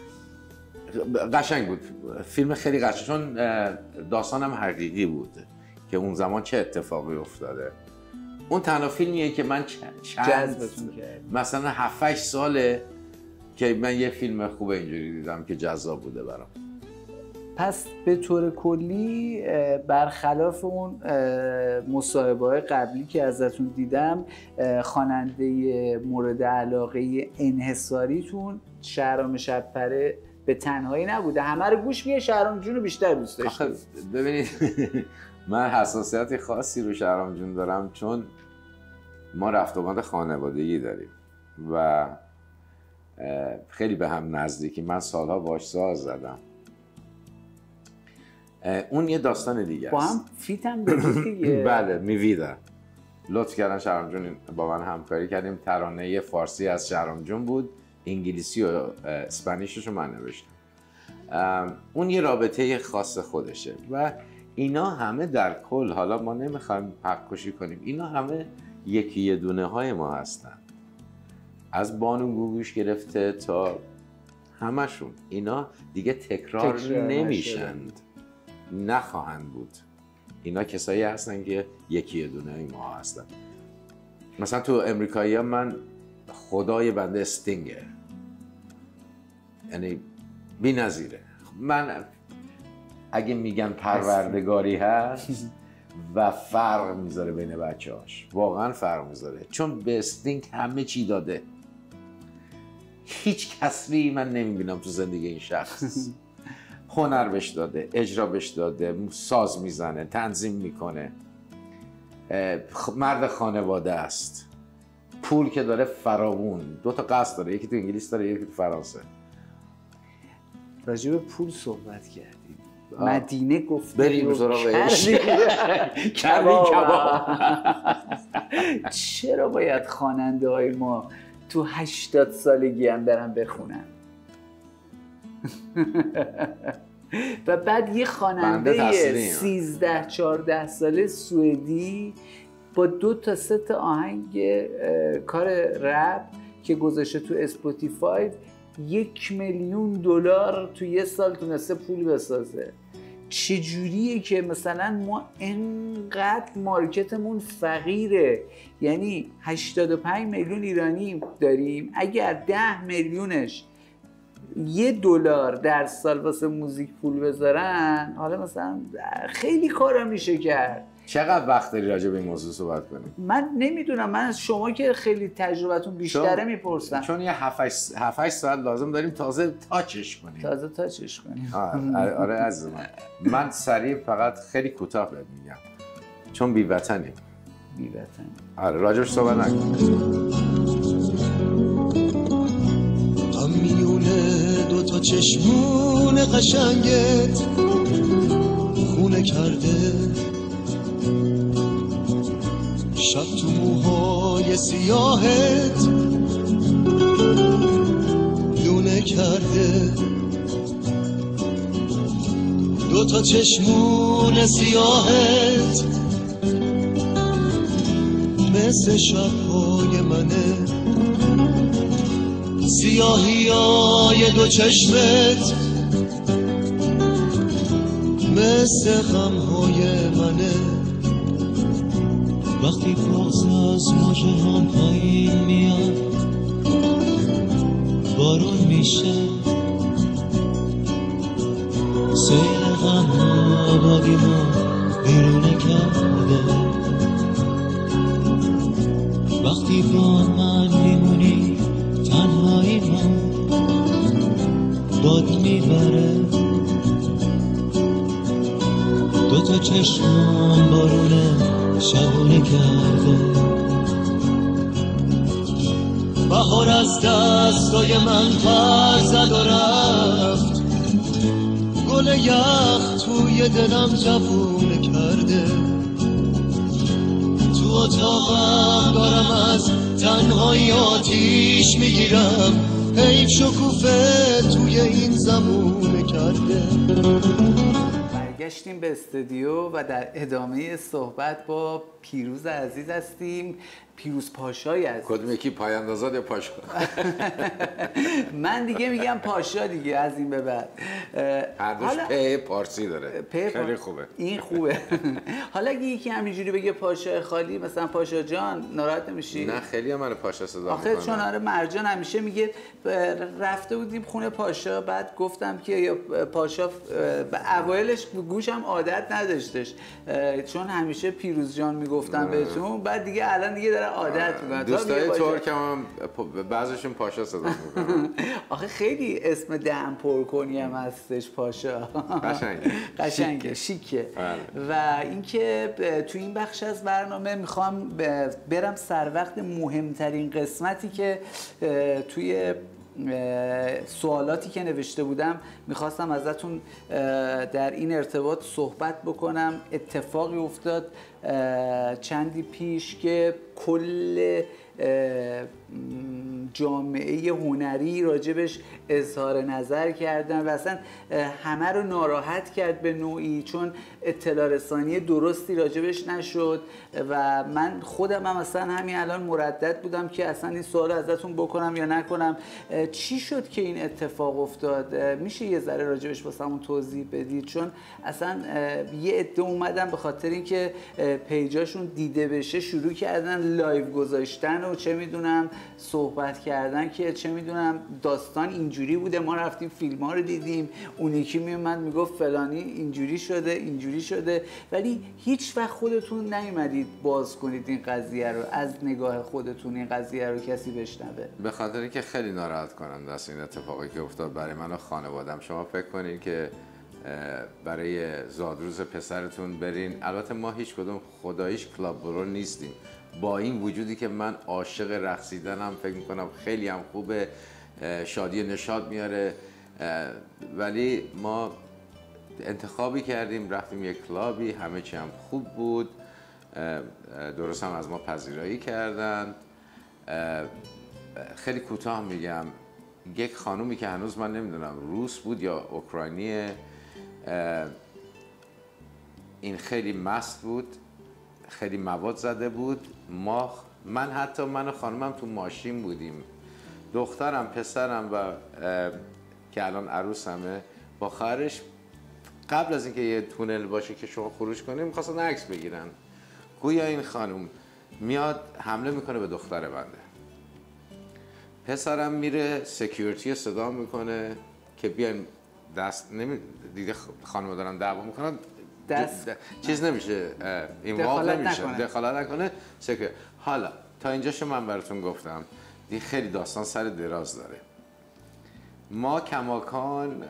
قشنگ بود، فیلم خیلی قشنگ، چون داستانم حقیقی بود که اون زمان چه اتفاقی افتاده. اون تنها فیلمیه که من مثلا 7-8 ساله که من یه فیلم خوب اینجوری دیدم که جذاب بوده برام. پس به طور کلی برخلاف اون مصاحبه‌های قبلی که ازتون دیدم، خواننده مورد علاقه انحصاریتون شهرام شب‌پره به تنهایی نبوده، همه رو گوش میگه شهرام جون رو بیشتر دوست داشته. ببینید من حساسیت خاصی رو شهرام جون دارم چون ما رفت آمد خانوادگی داریم و خیلی به هم نزدیکی، من سالها باهاش ساز زدم. اون یه داستان دیگه است. با هم فیت هم دارید دیگه. بله، میویدن لطف کردن شهرام جون با من همکاری کردیم. ترانه فارسی از شهرام جون بود، انگلیسی و اسپانیشش رو من نوشتم. اون یه رابطه خاص خودشه و اینا همه در کل، حالا ما نمیخوایم حق کشی کنیم، اینا همه یکی دونه های ما هستن، از بانو گوگوش گرفته تا همشون. اینا دیگه تکرار نمیشند، نخواهند بود. اینا کسایی هستن که یکی دونه های ما هستن. مثلا تو امریکایی ها من خدای بنده استینگه، یعنی بی نظیره. من اگه میگن پروردگاری هست و فرق میذاره بین بچه هاش، واقعا فرق میذاره، چون به استینگ همه چی داده. هیچ کسری من نمیبینم تو زندگی این شخص هنر بهش داده، اجرا بهش داده، ساز میزنه، تنظیم میکنه، مرد خانواده است، پول که داره فراوون، 2 تا قصد داره، یکی تو انگلیس داره یکی تو فرانسه. راجع به پول صحبت کردیم، مدینه گفت بریم سراغش کباب. چرا باید خواننده های ما تو 80 سالگی هم برن بخونن؟ و بعد یه خواننده 13-14 ساله سوئدی با 2 تا 3 تا آهنگ کار رپ که گذاشته تو اسپاتیفای $1,000,000 تو یه سال تونسته پول بسازه. چجوریه که مثلا ما انقدر مارکتمون فقیره؟ یعنی 85 میلیون ایرانی داریم، اگر 10 میلیونش $1 در سال واسه موزیک پول بذارن، حالا مثلا خیلی کارا میشه کرد. چقدر وقت داری راجع به این موضوع صحبت کنیم؟ من نمیدونم، من از شما که خیلی تجربتون بیشتره میپرسم. چون یه 7-8 ساعت لازم داریم تازه تاچش کنیم. آره عزیز من سریع فقط خیلی کوتاه بهت میگم، چون بی‌وطنیم. آره راجعش صحبت نکنیم. میونه 2 تا چشمون قشنگت خونه کرده، شب تو موهای سیاهت لونه کرده. 2 تا چشمون سیاهت مثل شب‌های منه، سیاهیای 2 چشمت مثل غم‌های منه. وقتی باز از موجه هم پایین میاد بارون میشه، سیل غم آبادیمو بیرونه کرده. وقتی با من میمونی تنهایی من باد میبره. 2 تا چشمم بارونه شبونه کرده. بهار از دستای من پر زد و رفت، گل یخ توی دلم جوونه کرده. تو اتاقم دارم از تنهایی آتیش میگیرم، حیف شکوفه توی این زمونه کرده. برگشتیم به استودیو و در ادامه صحبت با پیروز عزیز هستیم. پیروز پاشای عزیز. کدوم یکی پایاندازات یا پاشا؟ من دیگه میگم پاشا دیگه از این به بعد. هر دوش په پارسی داره. خیلی خوبه. این خوبه. حالا اگه یکی همینجوری بگه پاشا خالی، مثلا پاشا جان، ناراحت نمیشی؟ نه خیلی من پاشا صدا میکنه. آخه چون آره مرجان همیشه میگه رفته بودیم خونه پاشا، بعد گفتم که یا پاشا اوایلش گوشم عادت نداشتش، چون همیشه پیروز جان میگفتم بهتون، بعد دیگه الان دیگه داره عادت میکنن. دوستای ترک هم بعضیشون پاشا صدا میکنن. آخه خیلی اسم دهن پر کنی هم هستش پاشا. قشنگه شیکه. و اینکه تو این بخش از برنامه میخوام برم سر وقت مهمترین قسمتی که توی سوالاتی که نوشته بودم میخواستم ازتون در این ارتباط صحبت بکنم. اتفاقی افتاد چندی پیش که کل جامعه هنری راجبش اظهار نظر کردن و اصلا همه رو ناراحت کرد به نوعی، چون اطلاع رسانی درستی راجبش نشد و من خودم هم اصلا همین الان مردد بودم که اصلا این سوال ازتون بکنم یا نکنم. چی شد که این اتفاق افتاد؟ میشه یه ذره راجبش واسمون توضیح بدید؟ چون اصلا یه عده اومدن به خاطر اینکه پیجاشون دیده بشه شروع کردن لایو گذاشتن و چه میدونم صحبت کردن که چه میدونم داستان اینجوری بوده، ما رفتیم فیلم ها رو دیدیم، اون یکی میومد میگفت فلانی اینجوری شده، ولی هیچ وقت خودتون نیومدید باز کنید این قضیه رو، از نگاه خودتون این قضیه رو کسی بشنوه. به خاطر اینکه خیلی ناراحت کننده است این اتفاقی که افتاد برای من و خانواده‌ام. شما فکر کنید که برای زادروز پسرتون برین، البته ما هیچ کدوم خداییش کلاب برو نیستیم، با این وجودی که من عاشق رقصیدنم، فکر میکنم خیلی هم خوبه، شادی و نشاط میاره، ولی ما انتخابی کردیم رفتیم یک کلابی، همه چی هم خوب بود، درست هم از ما پذیرایی کردن. خیلی کوتاه میگم، یک خانومی که هنوز من نمیدونم روس بود یا اوکراینی، این خیلی مست بود، خیلی مواد زده بود. من و خانومم تو ماشین بودیم، دخترم، پسرم و که الان عروسمه با خواهرش قبل از اینکه یه تونل باشه که شما خروج کنیم می‌خواستن عکس بگیرن. گویا این خانم میاد حمله میکنه به دختر بنده. پسرم میره سکیوریتی صدا میکنه که بیاین دست دیگه خانم دارن دعوا میکنن، چیز نمیشه، این واقع نمیشه، دخالت نکنه. حالا تا اینجاشو من براتون گفتم، دیگه خیلی داستان سر دراز داره. ما کماکان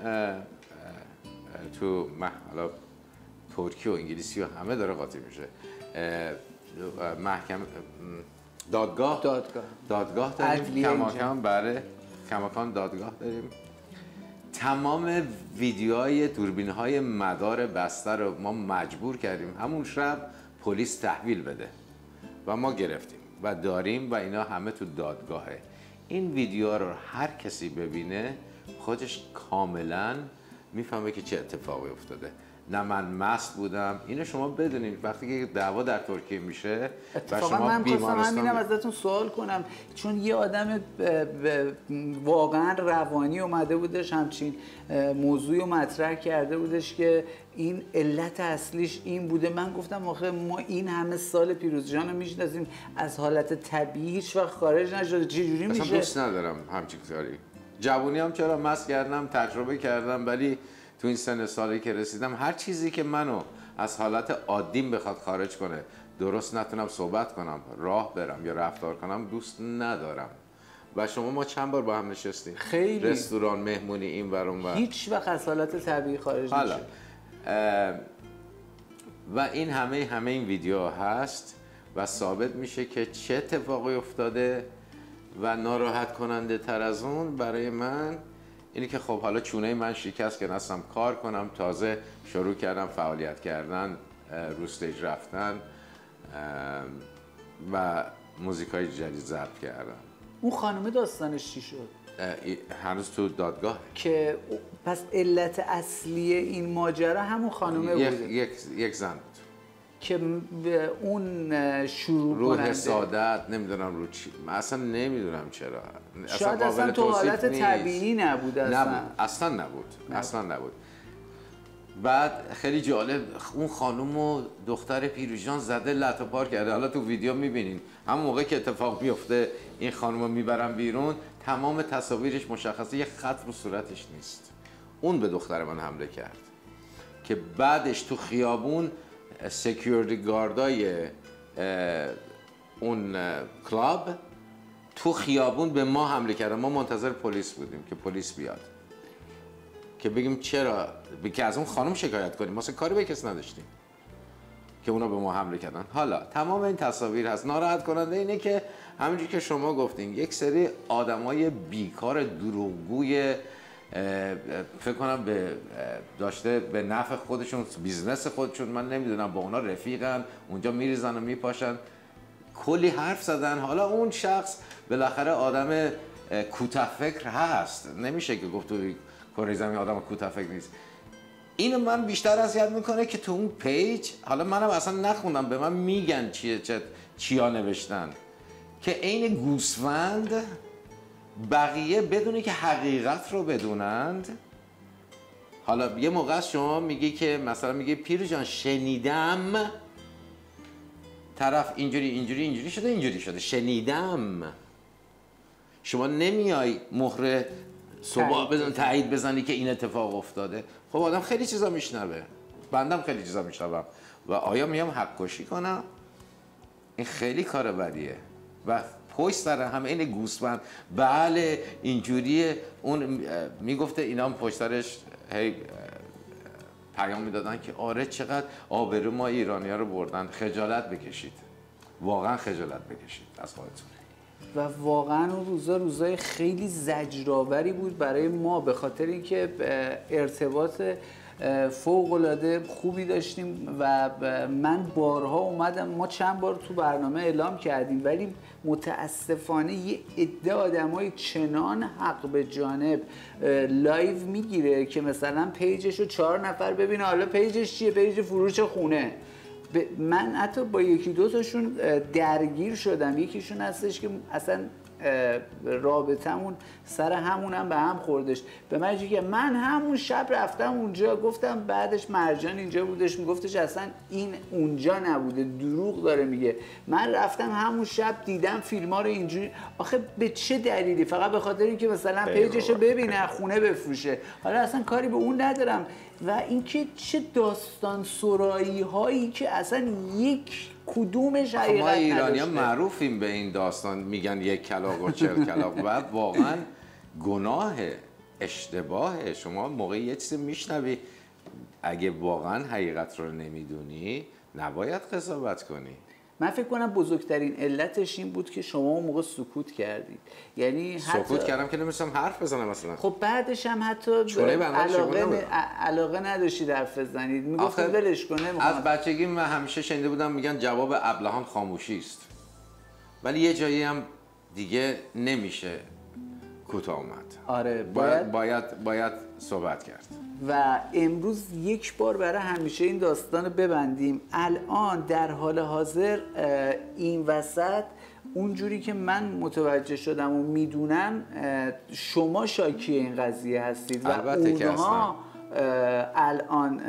تو حالا ترکی و انگلیسی و همه داره قاطی میشه، محکمه دادگاه داریم، کماکان دادگاه داریم. تمام ویدیوهای دوربین‌های مدار بسته رو ما مجبور کردیم همون شب پلیس تحویل بده و ما گرفتیم و داریم و اینا همه تو دادگاهه. این ویدیوها رو هر کسی ببینه خودش کاملا میفهمه که چه اتفاقی افتاده. نه من مست بودم، اینو شما بدونید وقتی که دعوا در ترکیه میشه و شما من بیمارستان ازتون سوال کنم، چون یه آدم واقعا روانی اومده بودش همچین موضوعی رو مطرح کرده بودش که این علت اصلیش این بوده. من گفتم آخه ما این همه سال پیروزی جان رو میشناسیم، از حالت طبیعی هیچ وقت خارج نشده، چجوری میشه؟ اصلا دوست ندارم همچین کاری. جوونی هم چرا مست کردم، تجربه کردم، ولی تو این سن سالی که رسیدم هر چیزی که منو از حالت عادیم بخواد خارج کنه، درست نتونم صحبت کنم، راه برم یا رفتار کنم، دوست ندارم. و ما چند بار با هم نشستیم، خیلی رستوران، مهمونی، این ور اون ور، هیچ وقت از حالت طبیعی خارج نمیشه. و این همه این ویدیو هست و ثابت میشه که چه اتفاقی افتاده. و ناراحت کننده تر از اون برای من اینی که خب حالا چونه من شکست که نستم کار کنم، تازه شروع کردم فعالیت کردن، رو استیج رفتن و موزیکای جدید ضبط کردم. اون خانم داستانش چی شد؟ هنوز تو دادگاه. که پس علت اصلی این ماجرا همون خانمه بود؟ یک زن بود که اون شروع رو حسادت، نمیدونم رو چی، اصلا نمیدونم چرا، شاید اصلا تو حالت طبیعی نبود، اصلا نبود. بعد خیلی جالب، اون خانم و دختر پیروژان زده لطو پار کرده. حالا تو ویدیو میبینین همون موقع که اتفاق میفته این خانم رو میبرن بیرون، تمام تصاویرش مشخصه، یه خط رو صورتش نیست. اون به دختر من حمله کرد که بعدش تو خیابون سکیوریتی گاردای اون کلاب تو خیابون به ما حمله کردن. ما منتظر پلیس بودیم که پلیس بیاد که بگیم چرا، که از اون خانم شکایت کنیم، ما کاری به کس نداشتیم که اونا به ما حمله کردن. حالا تمام این تصاویر هست. ناراحت کننده اینه که همونجوری که شما گفتین یک سری آدمای بیکار دروغگوی، فکر کنم داشته به نفع خودشون، بیزنس خودشون، من نمیدونم، با اونا رفیقن، اونجا میریزن و میپاشن، کلی حرف زدن. حالا اون شخص بالاخره آدم کوتاه فکر هست، نمیشه که گفت توی کره زمین آدم کوتاه فکر نیست. اینو من بیشتر اذیت میکنه که تو اون پیج، حالا منم اصلا نخوندم، به من میگن چیا نوشتن، که عین گوسفند بقیه بدونه که حقیقت رو بدونند. حالا یه موقع شما میگی که مثلا میگی پیرو جان شنیدم، طرف اینجوری شده شنیدم. شما نمیای مهر صبح بزن، تایید بزنی که این اتفاق افتاده. خب آدم خیلی چیزا میشنوه، بندم خیلی چیزا میشنوم و آیا میام حق کشی کنم؟ این خیلی کار بدیه. و پشت سر همه این گوسفند، بله اینجوریه، اون میگفته، اینا هم پشت سرش هی پیام میدادن که آره چقدر آبرو ما ایرانی‌ها رو بردن، خجالت بکشید، واقعا خجالت بکشید از خودتون. و واقعا اون روزای خیلی زجرآوری بود برای ما، به خاطر اینکه ارتباط فوق‌العاده خوبی داشتیم و من بارها اومدم، ما چند بار تو برنامه اعلام کردیم ولی متاسفانه یه عده آدمای چنان حق به جانب لایو میگیره که مثلا پیجشو 4 نفر ببینه، حالا پیجش چیه؟ پیج فروش خونه. من حتی با یکی دو تاشون درگیر شدم. یکیشون هستش که اصلا رابطمون سر همونم به هم خوردش. به من که من همون شب رفتم اونجا، گفتم بعدش مرجان اینجا بودش میگفتش اصلا این اونجا نبوده، دروغ داره میگه. من رفتم همون شب دیدم فیلم‌ها رو اینجوری. آخه به چه دلیلی؟ فقط به خاطر اینکه مثلا پیجشو ببینه خونه بفروشه. حالا اصلا کاری به اون ندارم. و اینکه چه داستان سرایی هایی که اصلا یک کدومش حقیقت ما ایرانی ها نداشته. معروفیم به این داستان، میگن یک کلاغ و 40 کلاغ. بعد واقعا گناه، اشتباهه. شما موقعی یه چیزی میشنوی اگه واقعا حقیقت رو نمیدونی نباید قضاوت کنی. من فکر کنم بزرگترین علتش این بود که شما اون موقع سکوت کردید. یعنی سکوت کردم که نمیستم حرف بزنم مثلا. خب بعدش هم حتی علاقه نداشتید حرف بزنید، میگفتید ولش کنه. از بچگی من همیشه شنیده بودم میگن جواب ابلهان خاموشی است، ولی یه جایی هم دیگه نمیشه کوتاه اومد. آره باید صحبت کرد. و امروز یک بار برای همیشه این داستان رو ببندیم. الان در حال حاضر این وسط اونجوری که من متوجه شدم و میدونم شما شاکی این قضیه هستید و اونها الان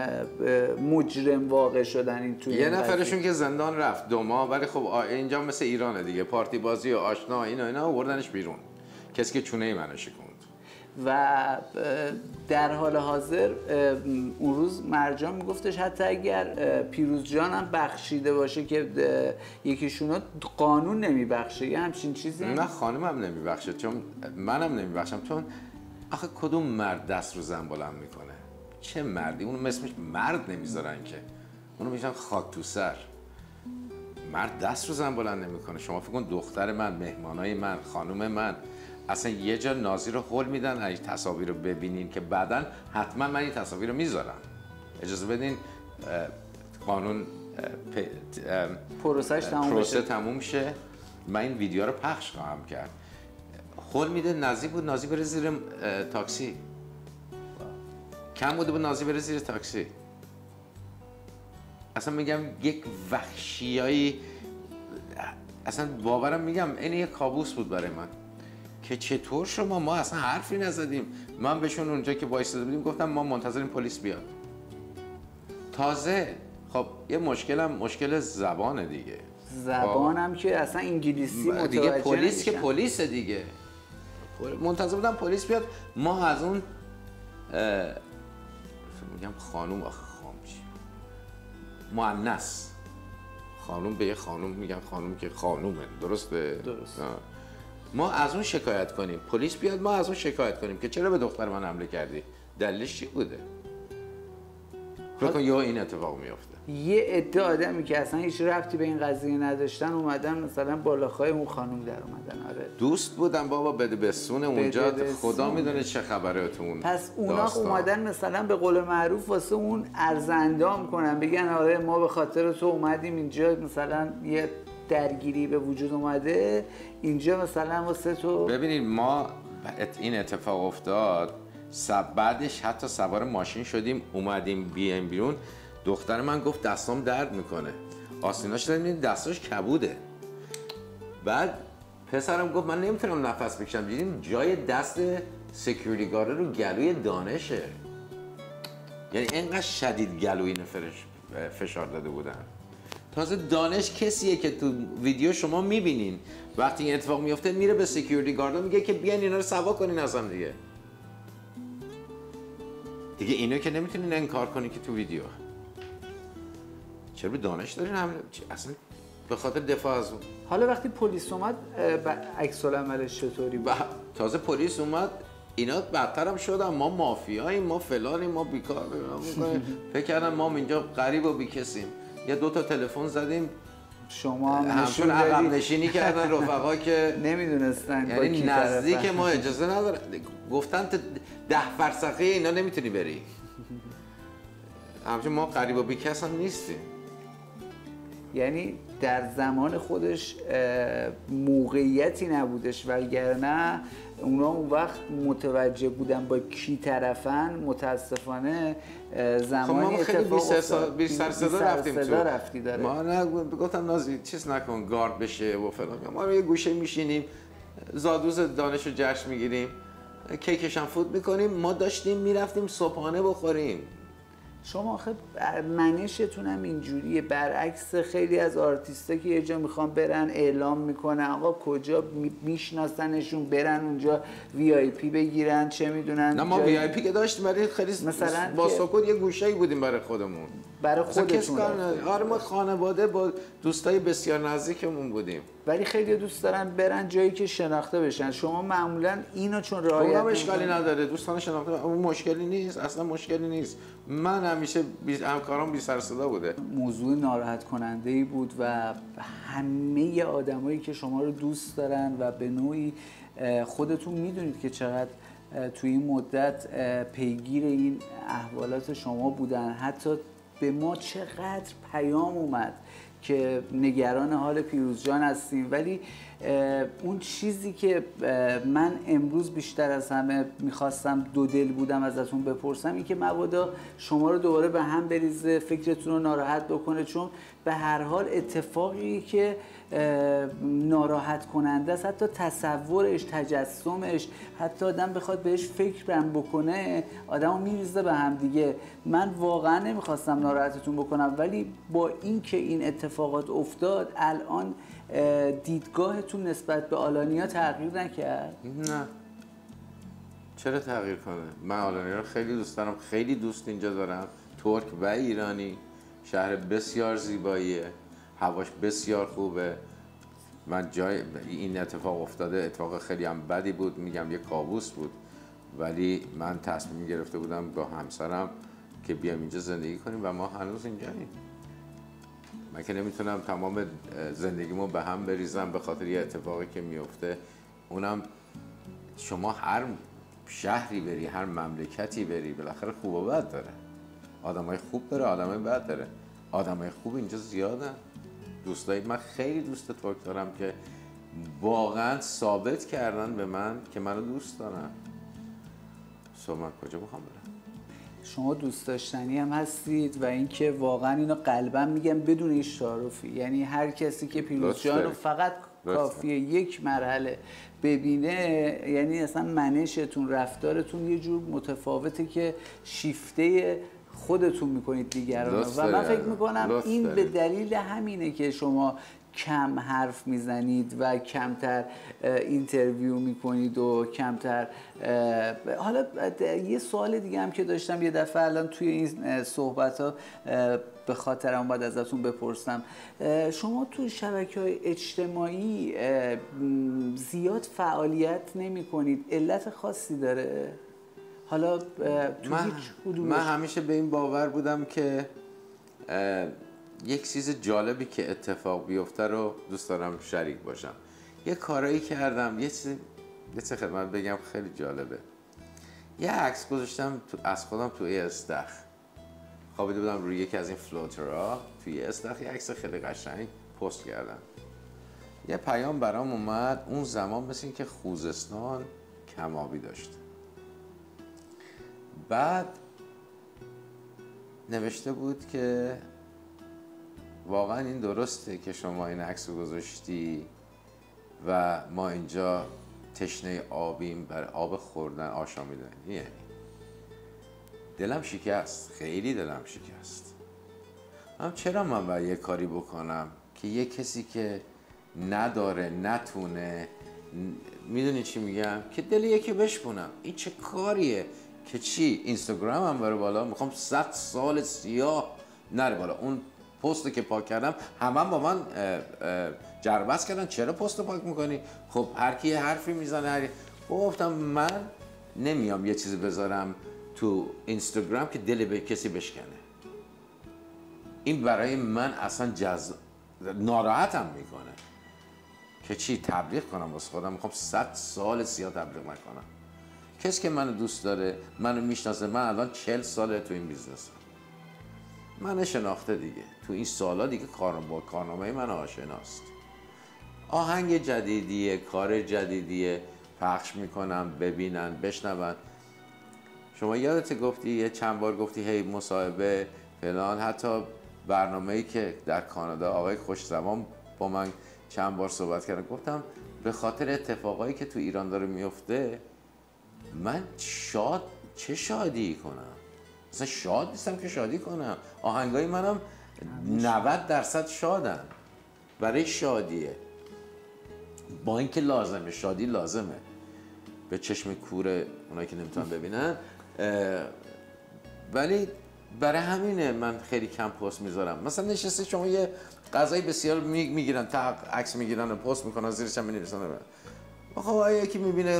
مجرم واقع شدن. این توی یه نفرشون که زندان رفت 2 ماه، ولی خب اینجا مثل ایرانه دیگه، پارتی بازی و آشنا اینا آوردنش بیرون، کسی که چونه منو شکوند. و در حال حاضر اون روز مرجان میگفتش حتی اگر پیروز جان هم بخشیده باشه که یکیشونا قانون نمیبخشه، یه همچین چیزی. نه خانمم نمیبخشه، چون منم نمیبخشم، چون آخه کدوم مرد دست رو زن بلند میکنه؟ چه مردی؟ اونو اسمش مرد نمیذارن که، اونو میشن خاک تو سر. مرد دست رو زن بلند نمیکنه. شما فکر کن دختر من، مهمانای من، خانم من اصلا یه جا نازی رو هول میدن این تصاویر رو ببینین که بعداً حتما من این تصاویر رو میذارم. اجازه بدین قانون پروسه تموم شه، من این ویدیو رو پخش خواهم کرد. هول میده نازی بود، نازی بره زیر تاکسی. کم بوده بود نازی بره زیر تاکسی. اصلا میگم یک وحشیایی، اصلا باورم میگم این یک کابوس بود برای من که چطور ما اصلا حرفی نزدیم. من بهشون اونجا که وایساده بودیم گفتم ما منتظریم پلیس بیاد. تازه خب یه مشکل زبانه دیگه. زبانم که اصلا انگلیسی متوجه دیگه پلیس نمیشن. که پلیس دیگه. منتظر بودم پلیس بیاد. ما از اون میگم خانوم، مؤنث خانوم به یه خانوم میگن، خانوم که خانومه، درسته؟ درست. ما از اون شکایت کنیم، پلیس بیاد ما از اون شکایت کنیم که چرا به دختر من حمله کردی؟ دلیلش چی بوده؟ فکر کن یا این اتفاق میفته. یه عده آدمی که اصلا هیچ ربطی به این قضیه نداشتن اومدن مثلا بالاخای اون خانم در اومدن. آره دوست بودن بابا، بده بسونه اونجا، خدا میدونه چه خبره تو اون. پس اونا اومدن مثلا به قول معروف واسه اون ارزندام کنن، بگن آره ما به خاطر تو اومدیم اینجا، مثلا یه درگیری به وجود اومده اینجا مثلا واسه تو. ببینید ما این اتفاق افتاد، بعدش حتی سوار ماشین شدیم اومدیم بیرون، دختر من گفت دستام درد میکنه، آستیناش داریم دستاش کبوده. بعد پسرم گفت من نمیتونم نفس بکشم. دیدیم جای دست سکیوریتی گارد رو گلوی دانشه، یعنی اینقدر شدید گلوی نفرش فشار داده بودن. تازه دانش کسیه که تو ویدیو شما میبینین وقتی این اتفاق میفته میره به سکیوریتی گارد میگه که بیاین اینا رو سوا کنین ازم دیگه اینو که نمیتونین انکار کنی که تو ویدیو. چرا به دانش دارین حمله؟ اصلا به خاطر دفاع از اون. حالا وقتی پلیس اومد عکس العملش چطوری بود؟ تازه پلیس اومد اینا بدتر هم شدن، ما مافیاییم، ما فلانیم، ما بیکار فکر کردن ما اینجا غریب و بیکسیم. یه 2 تا تلفن زدیم، شما همشون عقب نشینی کردن رفقا که نمیدونستن یعنی نزدیک ما اجازه ندارن، گفتن 10 فرسخی اینا نمیتونی بری. همچنین ما قریب و بیکس هم نیستیم. یعنی در زمان خودش موقعیتی نبودش، وگرنه اونا اون وقت متوجه بودن با کی طرفن. متاسفانه زمانی اتفاق افتاد بی سر صدا رفتیم تو. رفتی داره. ما گفتم نازی چیز نکن گارد بشه و فلان. ما یه گوشه میشینیم زادوز دانش رو جشن میگیریم، کیکش هم فوت میکنیم. ما داشتیم میرفتیم صبحانه بخوریم. شما آخه منشتون هم اینجوریه، برعکس خیلی از آرتیستا که یه جا میخوان برن اعلام میکنن آقا کجا میشناسنشون، برن اونجا VIP بگیرن، چه میدونن. نه ما VIP که داشتیم ولی خیلی مثلا با سکوت یه گوشه‌ای بودیم برای خودمون. برای خودتون. آره ما خانواده با دوستای بسیار نزدیکمون بودیم. ولی خیلی دوست دارن برن جایی که شناخته بشن. شما معمولا اینو چون رعایت می‌کنید اشکالی نداره، دوستان شناخته اون مشکلی نیست، اصلا مشکلی نیست. من همیشه همکارام بی سر صدا بوده. موضوع ناراحت کننده‌ای بود و همه آدمایی که شما رو دوست دارن و به نوعی خودتون میدونید که چقدر توی این مدت پیگیر این احوالات شما بودن. حتی به ما چقدر پیام اومد که نگران حال پیروز جان هستیم. ولی اون چیزی که من امروز بیشتر از همه میخواستم، دو دل بودم ازتون بپرسم، این که مبادا شما رو دوباره به هم بریزه، فکرتون رو ناراحت بکنه، چون به هر حال اتفاقی که ناراحت کننده است، حتی تصورش، تجسمش، حتی آدم بخواد بهش فکر بکنه آدمو میریزه به هم دیگه. من واقعا نمیخواستم ناراحتتون بکنم، ولی با این که این اتفاقات افتاد الان دیدگاهتون نسبت به آلانیا تغییر نکرد؟ نه. چرا تغییر کنه؟ من آلانیا رو خیلی دوست دارم، خیلی دوست اینجا دارم. ترک و ایرانی. شهر بسیار زیباییه، هواش بسیار خوبه. من جای این اتفاق افتاده اتفاق خیلی هم بدی بود، میگم یه کابوس بود، ولی من تصمیم گرفته بودم با همسرم که بیام اینجا زندگی کنیم و ما هنوز اینجاییم. من که نمیتونم تمام زندگیمو به هم بریزم به خاطر یه اتفاقی که میفته. اونم شما هر شهری بری، هر مملکتی بری، بالاخره خوب و بد داره. آدمای خوب داره، آدمای بد داره. آدمای خوب اینجا زیادن. دوستای من خیلی دوست ترک دارم که واقعا ثابت کردن به من که منو دوست دارن. من کجا میخوام برم؟ شما دوست داشتنی هم هستید و اینکه واقعا اینو قلبا میگم بدون هیچ تعارفی. یعنی هر کسی که پیروز جان رو فقط کافیه یک مرحله ببینه، یعنی اصلا منشتون، رفتارتون یه جور متفاوته که شیفته خودتون میکنید دیگران. و من فکر میکنم این به دلیل همینه که شما کم حرف میزنید و کمتر اینترویو میکنید و کمتر. حالا یه سوال دیگه هم که داشتم یه دفعه الان توی این صحبت ها به خاطرم باید ازتون بپرسم، شما توی شبکه‌های اجتماعی زیاد فعالیت نمی کنید، علت خاصی داره؟ حالا تو هیچ کدومش؟ من همیشه به این باور بودم که یک چیز جالبی که اتفاق بیفته رو دوست دارم شریک باشم. یه کارایی کردم، یه چیز خدمت بگم خیلی جالبه. یه عکس گذاشتم از خودم توی استخر، خوابیده بودم روی یکی از این فلوترها توی استخر، یه عکس خیلی قشنگ پست کردم. یه پیام برام اومد، اون زمان مثل این که خوزستان کم‌آبی داشت. بعد نوشته بود که واقعا این درسته که شما این عکس رو گذاشتی و ما اینجا تشنه آبیم برای آب خوردن، آشامیدن. یعنی دلم شکست، خیلی دلم شکست. چرا من باید یه کاری بکنم که یه کسی که نداره، نتونه، میدونی چی میگم، که دل یکی بشکنم؟ این چه کاریه که چی؟ اینستاگرام هم بره بالا، میخوام 100 سال سیاه نره بالا. اون پست که پاک کردم همه با من جربست کردن، چرا پست پاک میکنی؟ خب هر کی حرفی میزنه. گفتم من نمیام یه چیزی بذارم تو اینستاگرام که دل به کسی بشکنه. این برای من اصلا ناراحتم میکنه که چی؟ تبلیغ کنم واسه خودم. میخوام 100 سال سیاه تبلیغ نکنم. کسی که منو دوست داره، منو میشناسه، من الان 40 ساله تو این بیزنسم. من شناخته دیگه، تو این سالا دیگه با کارنامه من آشناست. آهنگ جدیدیه، کار جدیدیه پخش میکنم، ببینن، بشنون. شما یادت گفتی یه چند بار گفتی هی مصاحبه فلان، حتی برنامه‌ای که در کانادا آقای خوشزمان با من چند بار صحبت کردن، گفتم به خاطر اتفاقایی که تو ایران داره میفته من چه شادی کنم؟ مثلا شاد نیستم که شادی کنم. آهنگای منم 90% شادن، برای شادیه. با اینکه لازمه، شادی لازمه به چشم کور اونایی که نمیتونن ببینن، ولی برای همینه من خیلی کم پست میذارم. مثلا نشسته شما یه غذای بسیار میگیرن، عکس میگیرن و پست میکنن، زیرش هم مینویسن. خب یکی میبینه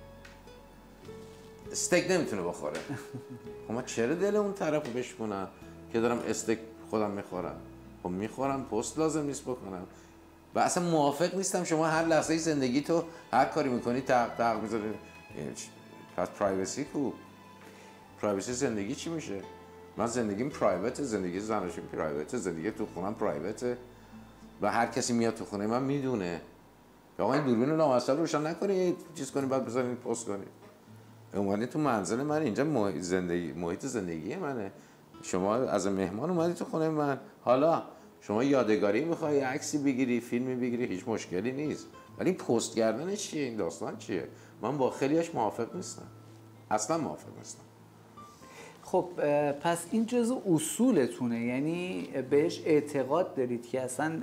استیک نمیتونه بخوره، خب من چرا دل اون طرفو بشکنم که دارم استیک خودم میخورم؟ خب میخورم، پست لازم نیست بکنم. و اصلا موافق نیستم شما هر لحظه زندگی تو هر کاری میکنی تق میذاری. پس پرایوسی کو؟ پرایوسی زندگی چی میشه؟ من زندگیم پرایوته، زندگی زناشویی پرایوته، زندگی تو خونم پرایوته و هر کسی میاد تو خونه من میدونه. آقا این دوربین لامصب روشن نکنی، چیز کنی بعد بذارین پست کنی. اومدی تو منزل من، اینجا محیط زندگی منه. شما از مهمان اومدی تو خونه من، حالا شما یادگاری میخوای، عکسی بگیری، فیلمی بگیری، هیچ مشکلی نیست. ولی این پست کردن چیه؟ این داستان چیه؟ من با خیلیش موافق نیستم، اصلا موافق نیستم. خب پس این جزء اصولتونه، یعنی بهش اعتقاد دارید که اصلا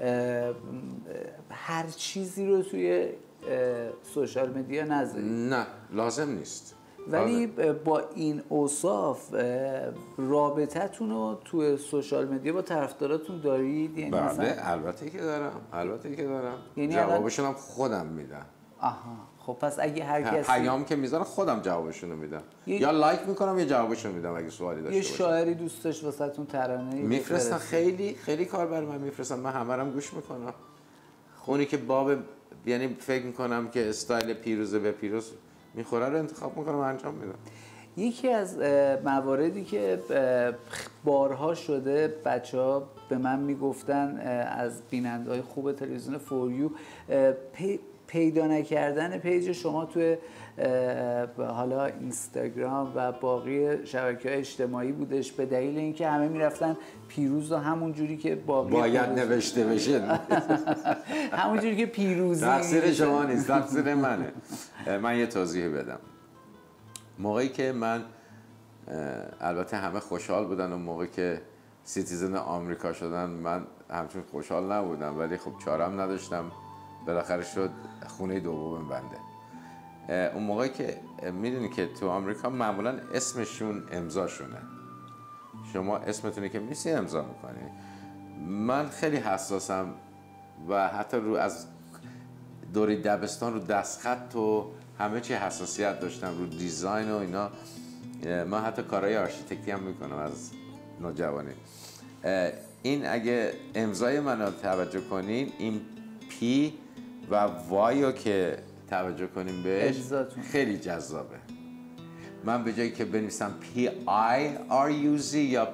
هر چیزی رو توی سوشال مدیا نذارید؟ نه، لازم نیست. ولی با این اوصاف رابطتون رو توی سوشال مدیا با طرفداراتون دارید؟ یعنی بله، البته که دارم. یعنی جوابشون هم خودم میدم. آها، خب پس اگه هر کسی پیام که میذارن خودم جوابشون رو میدم، یا لایک میکنم یا جوابشون میدم اگه سوالی داشته باشه. یه شاعری دوست داشت واسهتون ترانه‌ای میفرستن، خیلی کار برای من میفرستن، من همه رو گوش میکنم. اونی که یعنی فکر میکنم که استایل پیروزه به پیروز میخوره رو انتخاب میکنم و انجام میدم. یکی از مواردی که بارها شده بچه‌ها به من میگفتن از بیننده‌های خوب تلویزیون فوریو، پیدا نکردن پیج شما توی حالا اینستاگرام و باقی شبکه‌های اجتماعی بودش، به دلیل اینکه همه میرفتن پیروز رو همون جوری که باید نوشته بشه همون جوری که پیروزی تقصیر شما نیست، تقصیر منه. من یه توضیح بدم. موقعی که من، البته همه خوشحال بودن و موقعی که سیتیزن آمریکا شدن من همچون خوشحال نبودم، ولی خب چارم نداشتم، بالاخره شد خونه دوم بنده. اون موقعی که میدونی که تو آمریکا معمولا اسمشون امضاشونه، شما اسمتونی که میسی امضا میکنی. من خیلی حساسم و حتی از دوره دبستان رو دستخط و همه چی حساسیت داشتم، رو دیزاین و اینا. من حتی کارهای آرشیتکتی هم میکنم از نوجوانی. این اگه امضای منو توجه کنین، این پی و وای رو که توجه کنیم بهش خیلی جذابه. من به جایی که بنویسم PIRUZ یا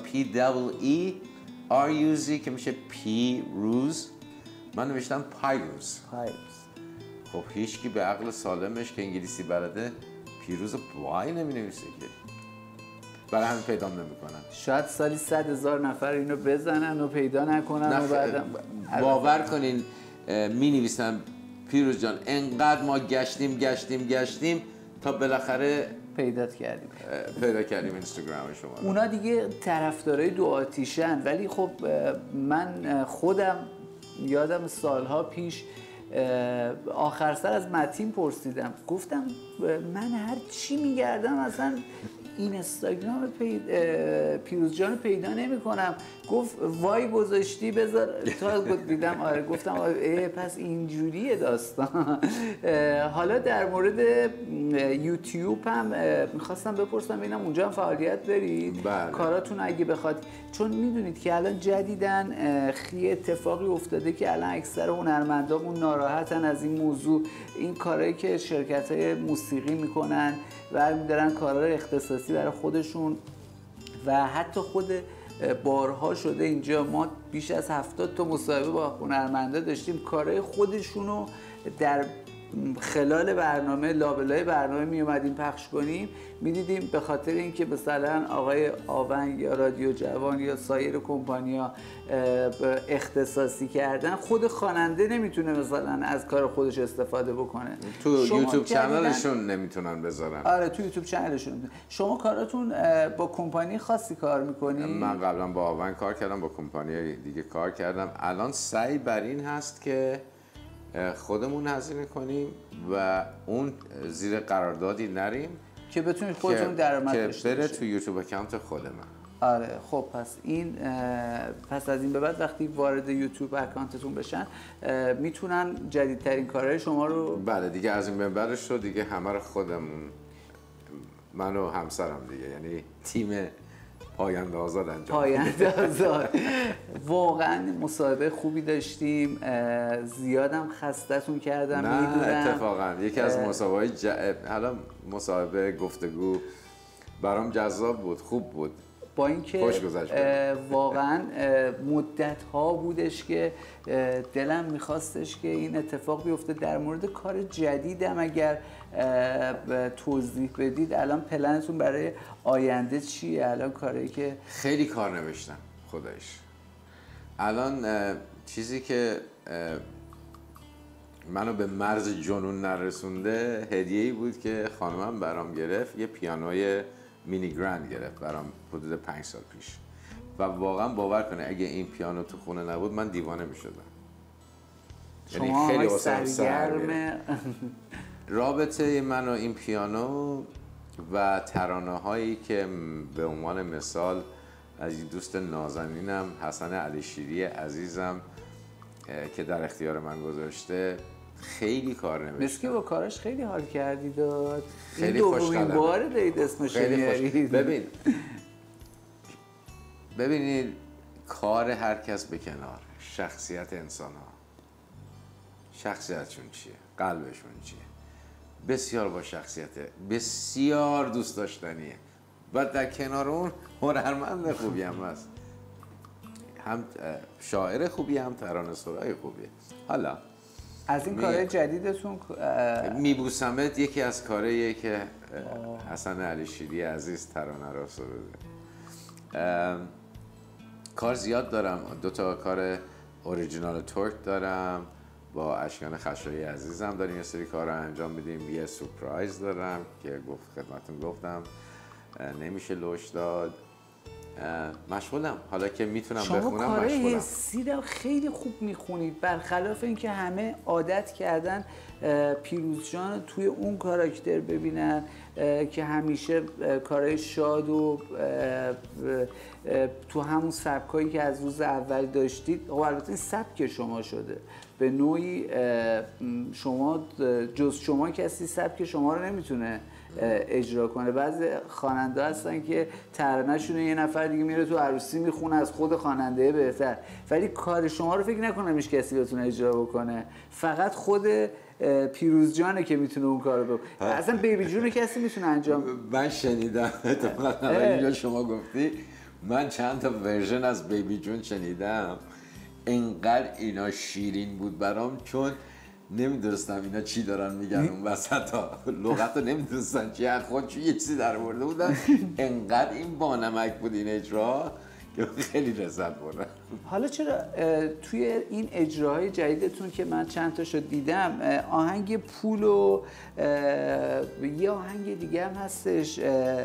PEERUZ که میشه پیروز، من نوشتم پیروز. خب هیچکی به عقل سالمش که انگلیسی بلده پیروز وای نمی نویسه که، برای همین پیدا نمیکنن. شاید سالی 100,000 نفر اینو بزنن و پیدا نکنن و بعدم باور کنین می نویسن پیروز جان انقدر ما گشتیم تا بالاخره پیدا کردیم اینستاگرام شما. اونا دیگه طرفدارای دو آتیشن. ولی خب من خودم یادم سالها پیش آخر سر از متین پرسیدم، گفتم من هر چی میگردم اصلا اینستاگرام پیروز جان پیدا نمی کنم. گفت وای گذاشتی بذار تا دیدم. آره گفتم آره پس اینجوریه داستان. حالا در مورد یوتیوب هم میخواستم بپرسم ببینم اونجا هم فعالیت دارید؟ بله. کاراتون اگه بخواد، چون میدونید که الان جدیدن خیلی اتفاقی افتاده که الان اکثر هنرمندامون ناراحتن از این موضوع. این کارهایی که شرکت‌های موسیقی میکنن برمی‌دارن کارهای اختصاصی برای خودشون و حتی خود بارها شده اینجا ما بیش از 70 تا مصاحبه با هنرمندا داشتیم، کارهای خودشونو در خلال برنامه لابلای برنامه می اومدیم پخش کنیم، میدیدیم به خاطر اینکه مثلا آقای آونگ یا رادیو جوان یا سایر کمپانیا اختصاصی کردن، خود خواننده نمیتونه مثلا از کار خودش استفاده بکنه، تو یوتیوب چنلشون نمیتونن بذارن. آره تو یوتیوب چنلشون. شما کاراتون با کمپانی خاصی کار میکنی؟ من قبلا با آونگ کار کردم، با کمپانی دیگه کار کردم. الان سعی بر این هست که خودمون هزینه کنیم و اون زیر قراردادی نریم که بتونید خودتون درآمد داشته باشید، که بره تو یوتیوب اکانت خود من. آره خب پس از این به بعد وقتی وارد یوتیوب اکانتتون بشن میتونن جدیدترین کارهای شما رو. بله دیگه از این به بعدش رو دیگه همه رو خودمون، من و همسرم دیگه، یعنی تیم پاینده آزاد انجام. پاینده آزاد. واقعا مصاحبه خوبی داشتیم، زیادم خسته‌تون کردم. نه اتفاقا یکی از حالا مصاحبه گفتگو برام جذاب بود، خوب بود، با اینکه واقعا مدت‌ها بودش که دلم میخواستش که این اتفاق بیفته. در مورد کار جدیدم اگر توضیح بدید، الان پلنتون برای آینده چیه؟ الان کاری که خیلی کار نوشتم خودش. الان چیزی که منو به مرز جنون نرسونده هدیه‌ای بود که خانمم برام گرفت، یه پیانوی مینی گرند گرفت برام حدود 5 سال پیش و واقعا باور کنه اگه این پیانو تو خونه نبود من دیوانه میشدم. یعنی خیلی سرگرم رابطه من و این پیانو و ترانه هایی که به عنوان مثال از این دوست نازنینم حسن علی شیری عزیزم که در اختیار من گذاشته خیلی کار نوشتم. مثل که با کارش خیلی حال کردی داد. خیلی خوشحالم. این باره دارید اسمش میارید. ببینید کار هر کس به کنار، شخصیت انسان ها، شخصیتشون چیه، قلبشون چیه، بسیار با شخصیته، بسیار دوست داشتنیه و در کنار اون هنرمند خوبی هم هست، هم شاعر خوبی هم ترانه‌سرای خوبیه. حالا از این کارهای جدیدتون میبوسمت یکی از کارهاییه که حسن علی شیری عزیز ترانه را سروده. کار زیاد دارم، 2 تا کار اوریجینال تورک دارم، با اشکان خشایی عزیزم داریم یه سری کار رو انجام میدیم. یه سورپرایز دارم که خدمتتون گفتم نمیشه لوش داد. مشغولم حالا که میتونم بخونم. شما کارهای حسی رو خیلی خوب میخونید، برخلاف اینکه همه عادت کردن پیروز جان توی اون کاراکتر ببینن که همیشه کارهای شاد و تو همون سبکایی که از روز اول داشتید. خب البته این سبک شما شده به نوعی، شما جز شما کسی سبک شما رو نمیتونه اجرا کنه. بعضی خواننده هستن که ترانه‌شون یه نفر دیگه میره تو عروسی میخونه از خود خواننده بهتر، ولی کار شما رو فکر نکنم هیچ کسی بتونه اجرا بکنه، فقط خود پیروز جانه که میتونه اون کارو بکنه. اصلا بیبی جون کسی میتونه انجام. من شنیدم اتفاقا اینجا شما گفتی، من چند تا ورژن از بیبی جون شنیدم، انقدر اینا شیرین بود برام، چون نمیدونستم اینا چی دارن میگن اون وسط ها، لغت رو نمیدونستن چی، خودشون یه چیزی در آورده بودن. انقدر این بانمک بود این اجرا که خیلی لذت بردم. حالا چرا توی این اجراهای جدیدتون که من چند تاشو دیدم، آهنگ پول و یه آهنگ دیگه هم هستش،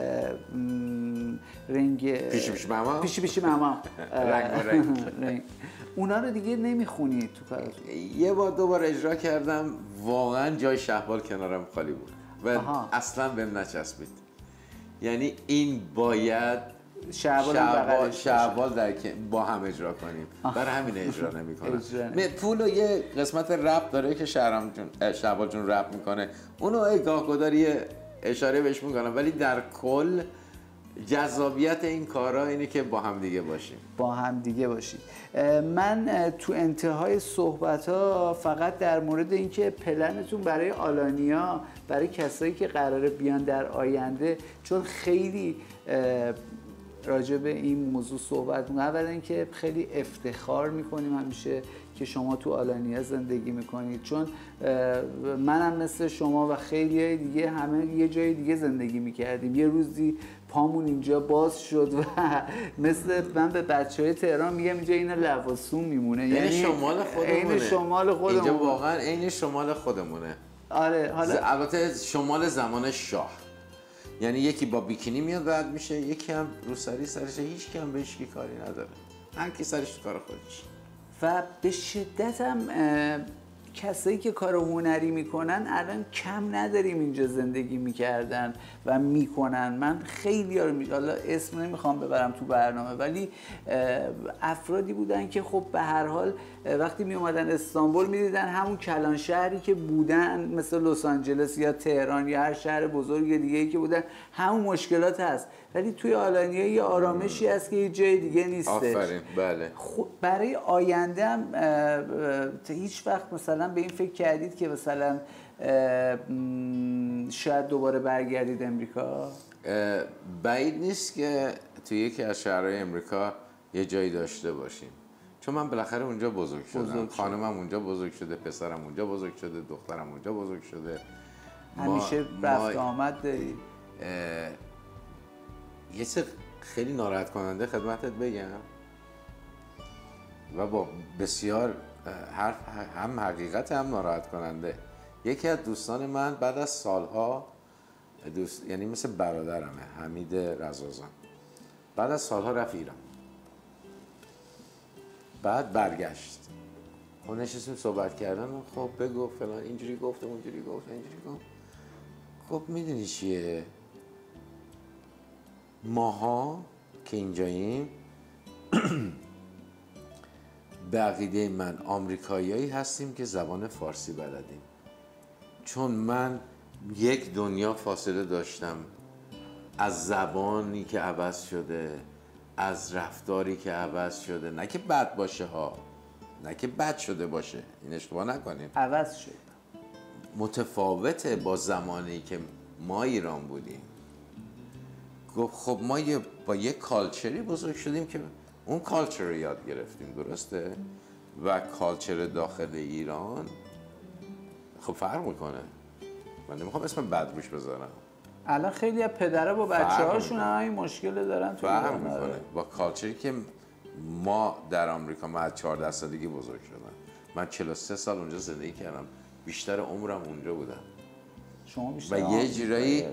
رنگ پیشی پیشی ماما رنگ اونا رو دیگه نمیخونید تو کارتون؟ یه بار 2 بار اجرا کردم، واقعا جای شهبال کنارم خالی بود و اصلا بهم نچسبید. یعنی این باید شهبال با هم اجرا کنیم، برای همین اجرا نمی‌کنم. پول و یه قسمت رپ داره که شهبال جون رپ میکنه، اونو گاه گداری اشاره بهش میکنم، ولی در کل جذابیت این کارا اینه که با هم دیگه باشیم. من تو انتهای صحبت‌ها فقط در مورد اینکه پلنتون برای آلانیا، برای کسایی که قراره بیان در آینده، چون خیلی راجع به این موضوع صحبت می‌کنیم. اولا اینکه خیلی افتخار می‌کنیم همیشه که شما تو آلانیا زندگی می‌کنید، چون منم مثل شما و خیلی دیگه همه یه جای دیگه زندگی می‌کردیم. یه روزی پامون اینجا باز شد و مثل من به بچه‌های تهران میگم اینجا اینا لواسون میمونه، یعنی شمال خودمونه. عین شمال خودمونه. اینجا واقعا عین شمال خودمونه. آره. حالا البته شمال زمان شاه، یعنی یکی با بیکینی میاد رد میشه، یکی هم روسری سرشه، هیچ کی هم بهش کاری نداره، هر کی سرش تو کار خودش. و به شدت هم کسایی که کار هنری میکنن الان کم نداریم اینجا زندگی میکردن و میکنن. من خیلی حالا اسم نمیخوام ببرم تو برنامه، ولی افرادی بودن که خب به هر حال وقتی می اومدن استانبول میدیدن همون کلان شهری که بودن، مثل لس آنجلس یا تهران یا هر شهر بزرگ دیگه ای که بودن، همون مشکلات هست، ولی توی آلانیا یه آرامشی هست که یه جای دیگه نیستش. آفرین. بله. برای آینده هم هیچ وقت مثلا به این فکر کردید که مثلا شاید دوباره برگردید امریکا؟ بعید نیست که توی یکی از شهرهای امریکا یه جایی داشته باشیم، چون من بالاخره اونجا بزرگ شدم. خانمم اونجا بزرگ شده، پسرم اونجا بزرگ شده، دخترم اونجا بزرگ شده. همیشه رفت آمد داری؟ یه چیز خیلی ناراحت کننده خدمتت بگم و با بسیار هم حقیقت هم ناراحت کننده. یکی از دوستان من بعد از سالها یعنی مثل برادرمه، حمید رضازان، بعد از سالها رفت ایران، بعد برگشت. خب نشستیم صحبت کردن، خب بگو فلان، اینجوری گفت، اونجوری گفت، اینجوری گفت. خب میدونی چیه؟ ماها که اینجاییم به عقیده من آمریکاییایی هستیم که زبان فارسی بلدیم، چون من یک دنیا فاصله داشتم از زبانی که عوض شده، از رفتاری که عوض شده. نه که بد باشه ها، نه که بد شده باشه، این اشتباه نکنیم، عوض شد، متفاوته با زمانی که ما ایران بودیم. گفت خب ما با یه کالچری بزرگ شدیم که اون کالچر رو یاد گرفتیم، درسته؟ و کالچر داخل ایران خب فرق میکنه. من نمیخوام اسم بد روش بذارم. الان خیلی از پدرها با بچه‌هاشون هم این مشکل دارن تو فرق میکنه با کالچری که ما در آمریکا. من از 14 سالگی بزرگ شدم، من 43 سال اونجا زندگی کردم، بیشتر عمرم اونجا بودم. شما بیشتر و یه جورایی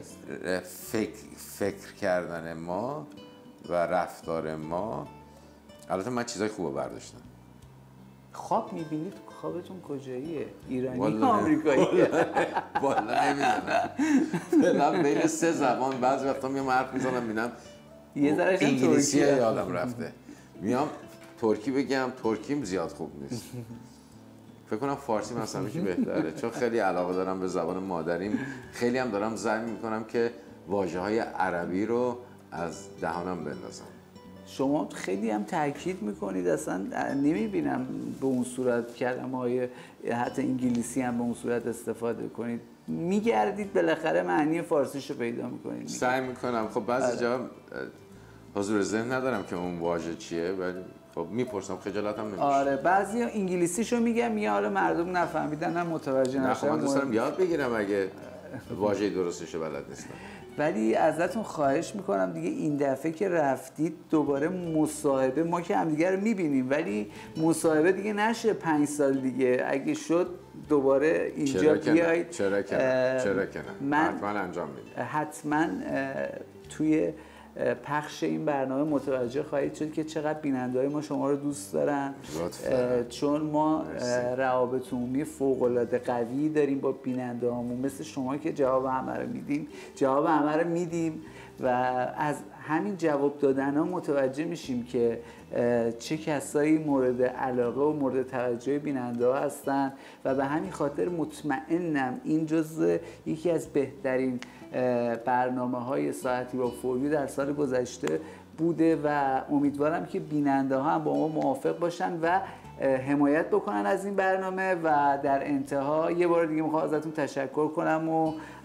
فکر کردن ما و رفتار ما، البته من چیزای خوب برداشتم. خواب میبینید؟ خوابتون کجاییه؟ ایرانی یا آمریکایی؟ والا نمیدونم. فعلا بین 3 زبان. بعضی وقتا میام حرف میزنم میبینم یه ذره انگلیسی یادم رفته، میام ترکی بگم، ترکیم زیاد خوب نیست. فکر کنم فارسی مثلا میشه بهتره، چون خیلی علاقه دارم به زبان مادریم. خیلی هم دارم سعی میکنم که واژه‌های عربی رو از دهانم بندازم. شما خیلی هم تاکید میکنید، اصلا نمیبینم به اون صورت کلمه‌های حتی انگلیسی هم به اون صورت استفاده کنید. میگردید بالاخره معنی فارسیشو پیدا میکنید. سعی میکنم. خب بعضی جا حضور ذهن ندارم که اون واژه چیه، ولی خب میپرسم، خجالتم نمیشه. آره بعضی انگلیسیشو میگم، یا حالا مردم نفهمیدن هم متوجه نشن. من دوست دارم یاد بگیرم اگه واژه درستشو بلد نیستم. ولی ازتون خواهش میکنم دیگه این دفعه که رفتید دوباره مصاحبه، ما که همدیگه رو میبینیم ولی مصاحبه دیگه نشه 5 سال دیگه. اگه شد دوباره اینجا بیاید. چرا کنه؟ حتما انجام میدم. حتما توی پخش این برنامه متوجه خواهید شد که چقدر بیننده‌های ما شما رو دوست دارن، چون ما روابط عمومی فوق‌العاده قوی داریم با بیننده‌هامون، مثل شما که جواب همه رو میدیم، جواب همه رو میدیم و از همین جواب دادن‌ها متوجه میشیم که چه کسایی مورد علاقه و مورد توجه بیننده‌ها هستن و به همین خاطر مطمئنم این جزء یکی از بهترین برنامه‌های ساعتی با فوریو در سال گذشته بوده و امیدوارم که بیننده‌ها هم با ما موافق باشن و حمایت بکنن از این برنامه. و در انتها یه بار دیگه میخوام ازتون تشکر کنم و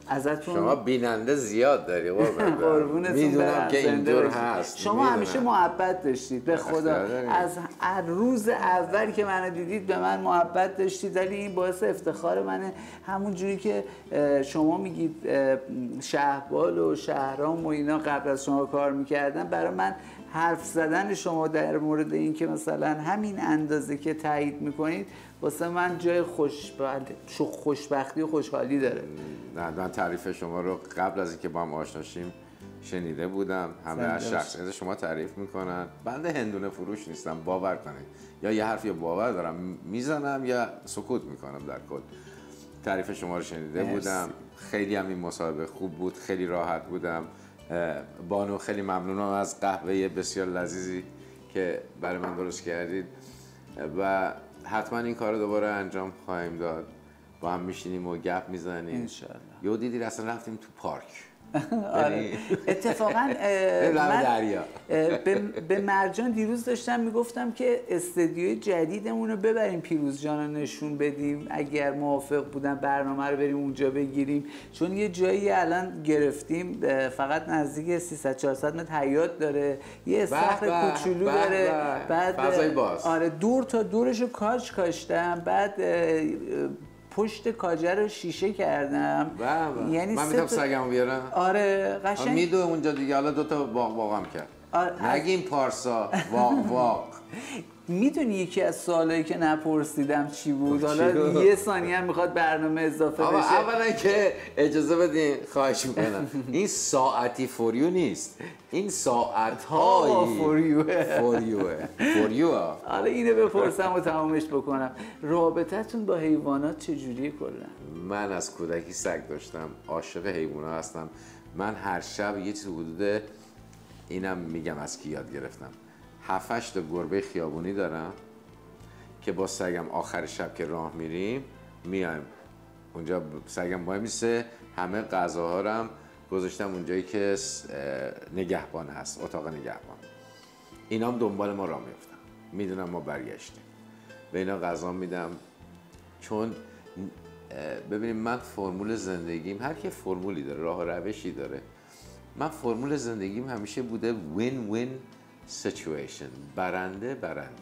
ازتون شما بیننده زیاد داری قربونتون میدونم که اینطور هست. شما همیشه محبت داشتید به خدا، از روز اول که منو دیدید به من محبت داشتید، ولی این باعث افتخار منه. همون جوری که شما میگید شهبال و شهرام و اینا قبل از شما کار میکردن، برای من حرف زدن شما در مورد این که مثلا همین اندازه که تایید میکنید واسه من جای خوشبختی و خوشحالی داره. نه، من تعریف شما رو قبل از اینکه با هم آشنا شیم شنیده بودم. همه از شخصیت شما تعریف میکنن. بنده هندونه فروش نیستم، باور کنید. یا یه حرف یا باور دارم میزنم یا سکوت میکنم. در کل تعریف شما رو شنیده بودم. خیلی هم این مصاحبه خوب بود، خیلی راحت بودم. بانو خیلی ممنونم از قهوه بسیار لذیذی که برای من درست کردید و حتما این کار رو دوباره انجام خواهیم داد. با هم میشینیم و گپ میزنیم انشالله. یه دیدی اصلا رفتیم تو پارک. آره اتفاقا من به مرجان دیروز داشتم میگفتم که استدیوی جدیدمون رو ببریم پیروز جان رو نشون بدیم، اگر موافق بودن برنامه رو بریم اونجا بگیریم، چون یه جایی الان گرفتیم فقط نزدیک 300-400 متر حیاط داره، یه استخر کوچولو داره، بعد فضای باز. آره دور تا دورش رو کاج کاشتم، بعد پشت کاجه رو شیشه کردم. یعنی من میتونم سگمو بیارم؟ آره قشنگ میدو اونجا دیگه. حالا 2 تا باغ هم کرد. نگیم پارسا واق. میدونی یکی از سوالایی که نپرسیدم چی بود؟ حالا یه ثانیه هم میخواد برنامه اضافه بشه. اولا که اجازه بدین خواهش میکنم، این ساعتی فوریو نیست، این ساعت‌های فوریو. آره اینو بپرسم و تمامش بکنم. رابطتون با حیوانات چجوریه کلا؟ من از کودکی سگ داشتم، عاشق حیونا هستم. من هر شب یه چیز حدود، اینم میگم از کی یاد گرفتم، 7-8 تا گربه خیابونی دارم که با سگم آخر شب که راه میریم میایم اونجا، سگم وای میسه، همه غذاها رو هم گذاشتم اونجایی که نگهبان هست، اتاق نگهبان. اینا هم دنبال ما راه میفتن، میدونم ما برگشتیم، به اینا غذا میدم. چون ببینیم من فرمول زندگیم، هر کی فرمولی داره، راه و روشی داره. من فرمول زندگیم همیشه بوده win-win situation، برنده.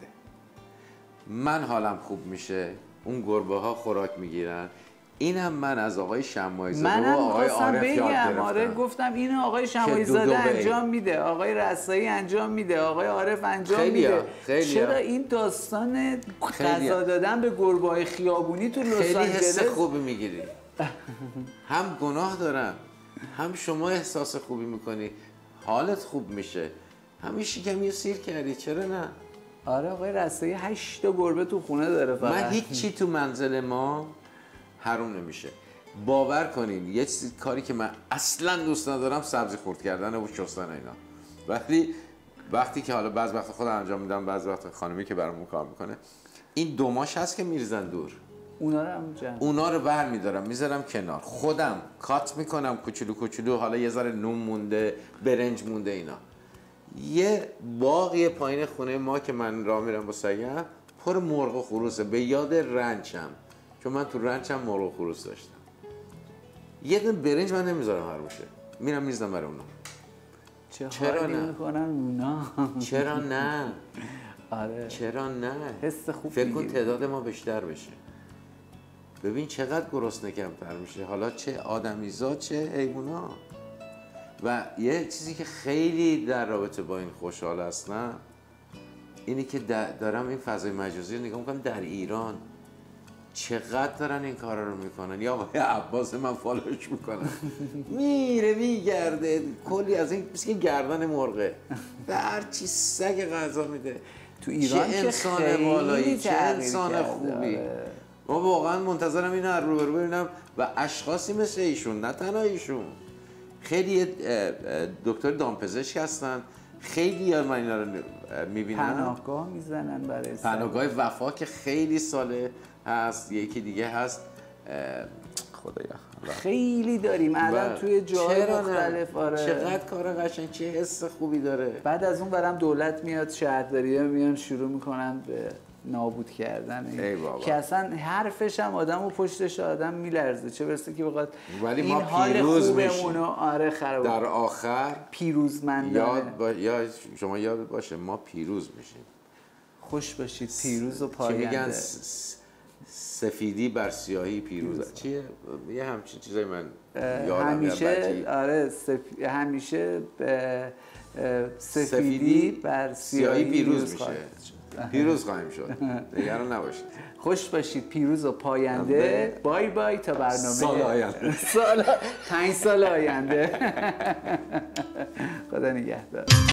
من حالم خوب میشه، این گربه ها خوراک میگیرن. اینم من از آقای شماعی زاده و آقای عارف یاد گرفتم. آره گفتم اینو آقای شماعی زاده انجام میده، آقای رسایی انجام میده، آقای عارف انجام میده. چرا این داستان غذا دادن به گربه های خیابونی تو لس آنجلس خیلی حس خوبی میگیری؟ هم گناه دارم، هم شما احساس خوبی میکنی، حالت خوب میشه. همیشه کمی سیر کردی، چرا نه؟ آره آقای رسایی 8 تا گربه تو خونه داره فقط. من هیچ چی تو منزل ما حروم نمیشه. باور کنین یه کاری که من اصلا دوست ندارم سبزی خورد کردن و شستن اینا، ولی وقتی که حالا بعض وقت خودم انجام میدم، بعض وقت خانمی که برامون کار میکنه، این دوماش هست که میریزن دور، اونا رو برمیدارم میذارم کنار، خودم کات میکنم کوچولو، حالا یه ذره نون مونده، برنج مونده، اینا. یه باغی پایین خونه ما که من راه میرم با سگم، پر مرغ و خروسه، به یاد رنچم، چون من تو رنچم مرغ و خروس داشتم. یه دونه برنج من نمیذارم هر روشه، میرم میزنم برای اونا. چرا نه؟ میکنن اونا؟ چرا نه؟ آره چرا نه؟ حس خوب. فکر کن تعداد ما بیشتر بشه، ببین چقدر گرسنه کمتر میشه، حالا چه آدمیزاد چه حیونا. و یه چیزی که خیلی در رابطه با این خوشحال هستم اینی که دارم این فضای مجازی رو نگاه میکنم در ایران چقدر دارن این کارا رو میکنن. یا آقای عباس من فالوش میکنم، میره میگرده کلی از این مثل که گردن مرغه به هر چی سگ غذا میده. تو ایران چه انسان بالایی، چه انسان خوبی. ما واقعا منتظرم اینو رو به رو ببینم و اشخاصی مثل ایشون، نه تنها ایشون، خیلی دکتر دامپزشک هستن، خیلی من اینا رو میبینم. پناهگاه میزنن برای پناهگاه وفا که خیلی ساله هست، یکی دیگه هست خدایا خیلی داریم الان توی جاهای مختلف. آره چقدر کار قشنگ، چه حس خوبی داره. بعد از اون برم دولت میاد، شهرداری‌ها میان شروع میکنن به نابود کردن که اصلا حرفش هم آدم و پشتش آدم میلرزه، چه برسه که بخواد این حال خوبمون رو خراب در آخر پیروزمندانه. یا شما یاد باشه ما پیروز میشیم. خوش باشید پیروز و پاینده. چی میگن سفیدی بر سیاهی پیروز. چیه؟ یه همچین چیزایی من یادم همیشه همیشه سفیدی بر سیاهی پیروز میشه. پیروز خواهیم شد. نگران نباشید. خوش باشید پیروز و پاینده. بای بای تا برنامه سال آینده. 5 سال آینده. خدا نگهدار.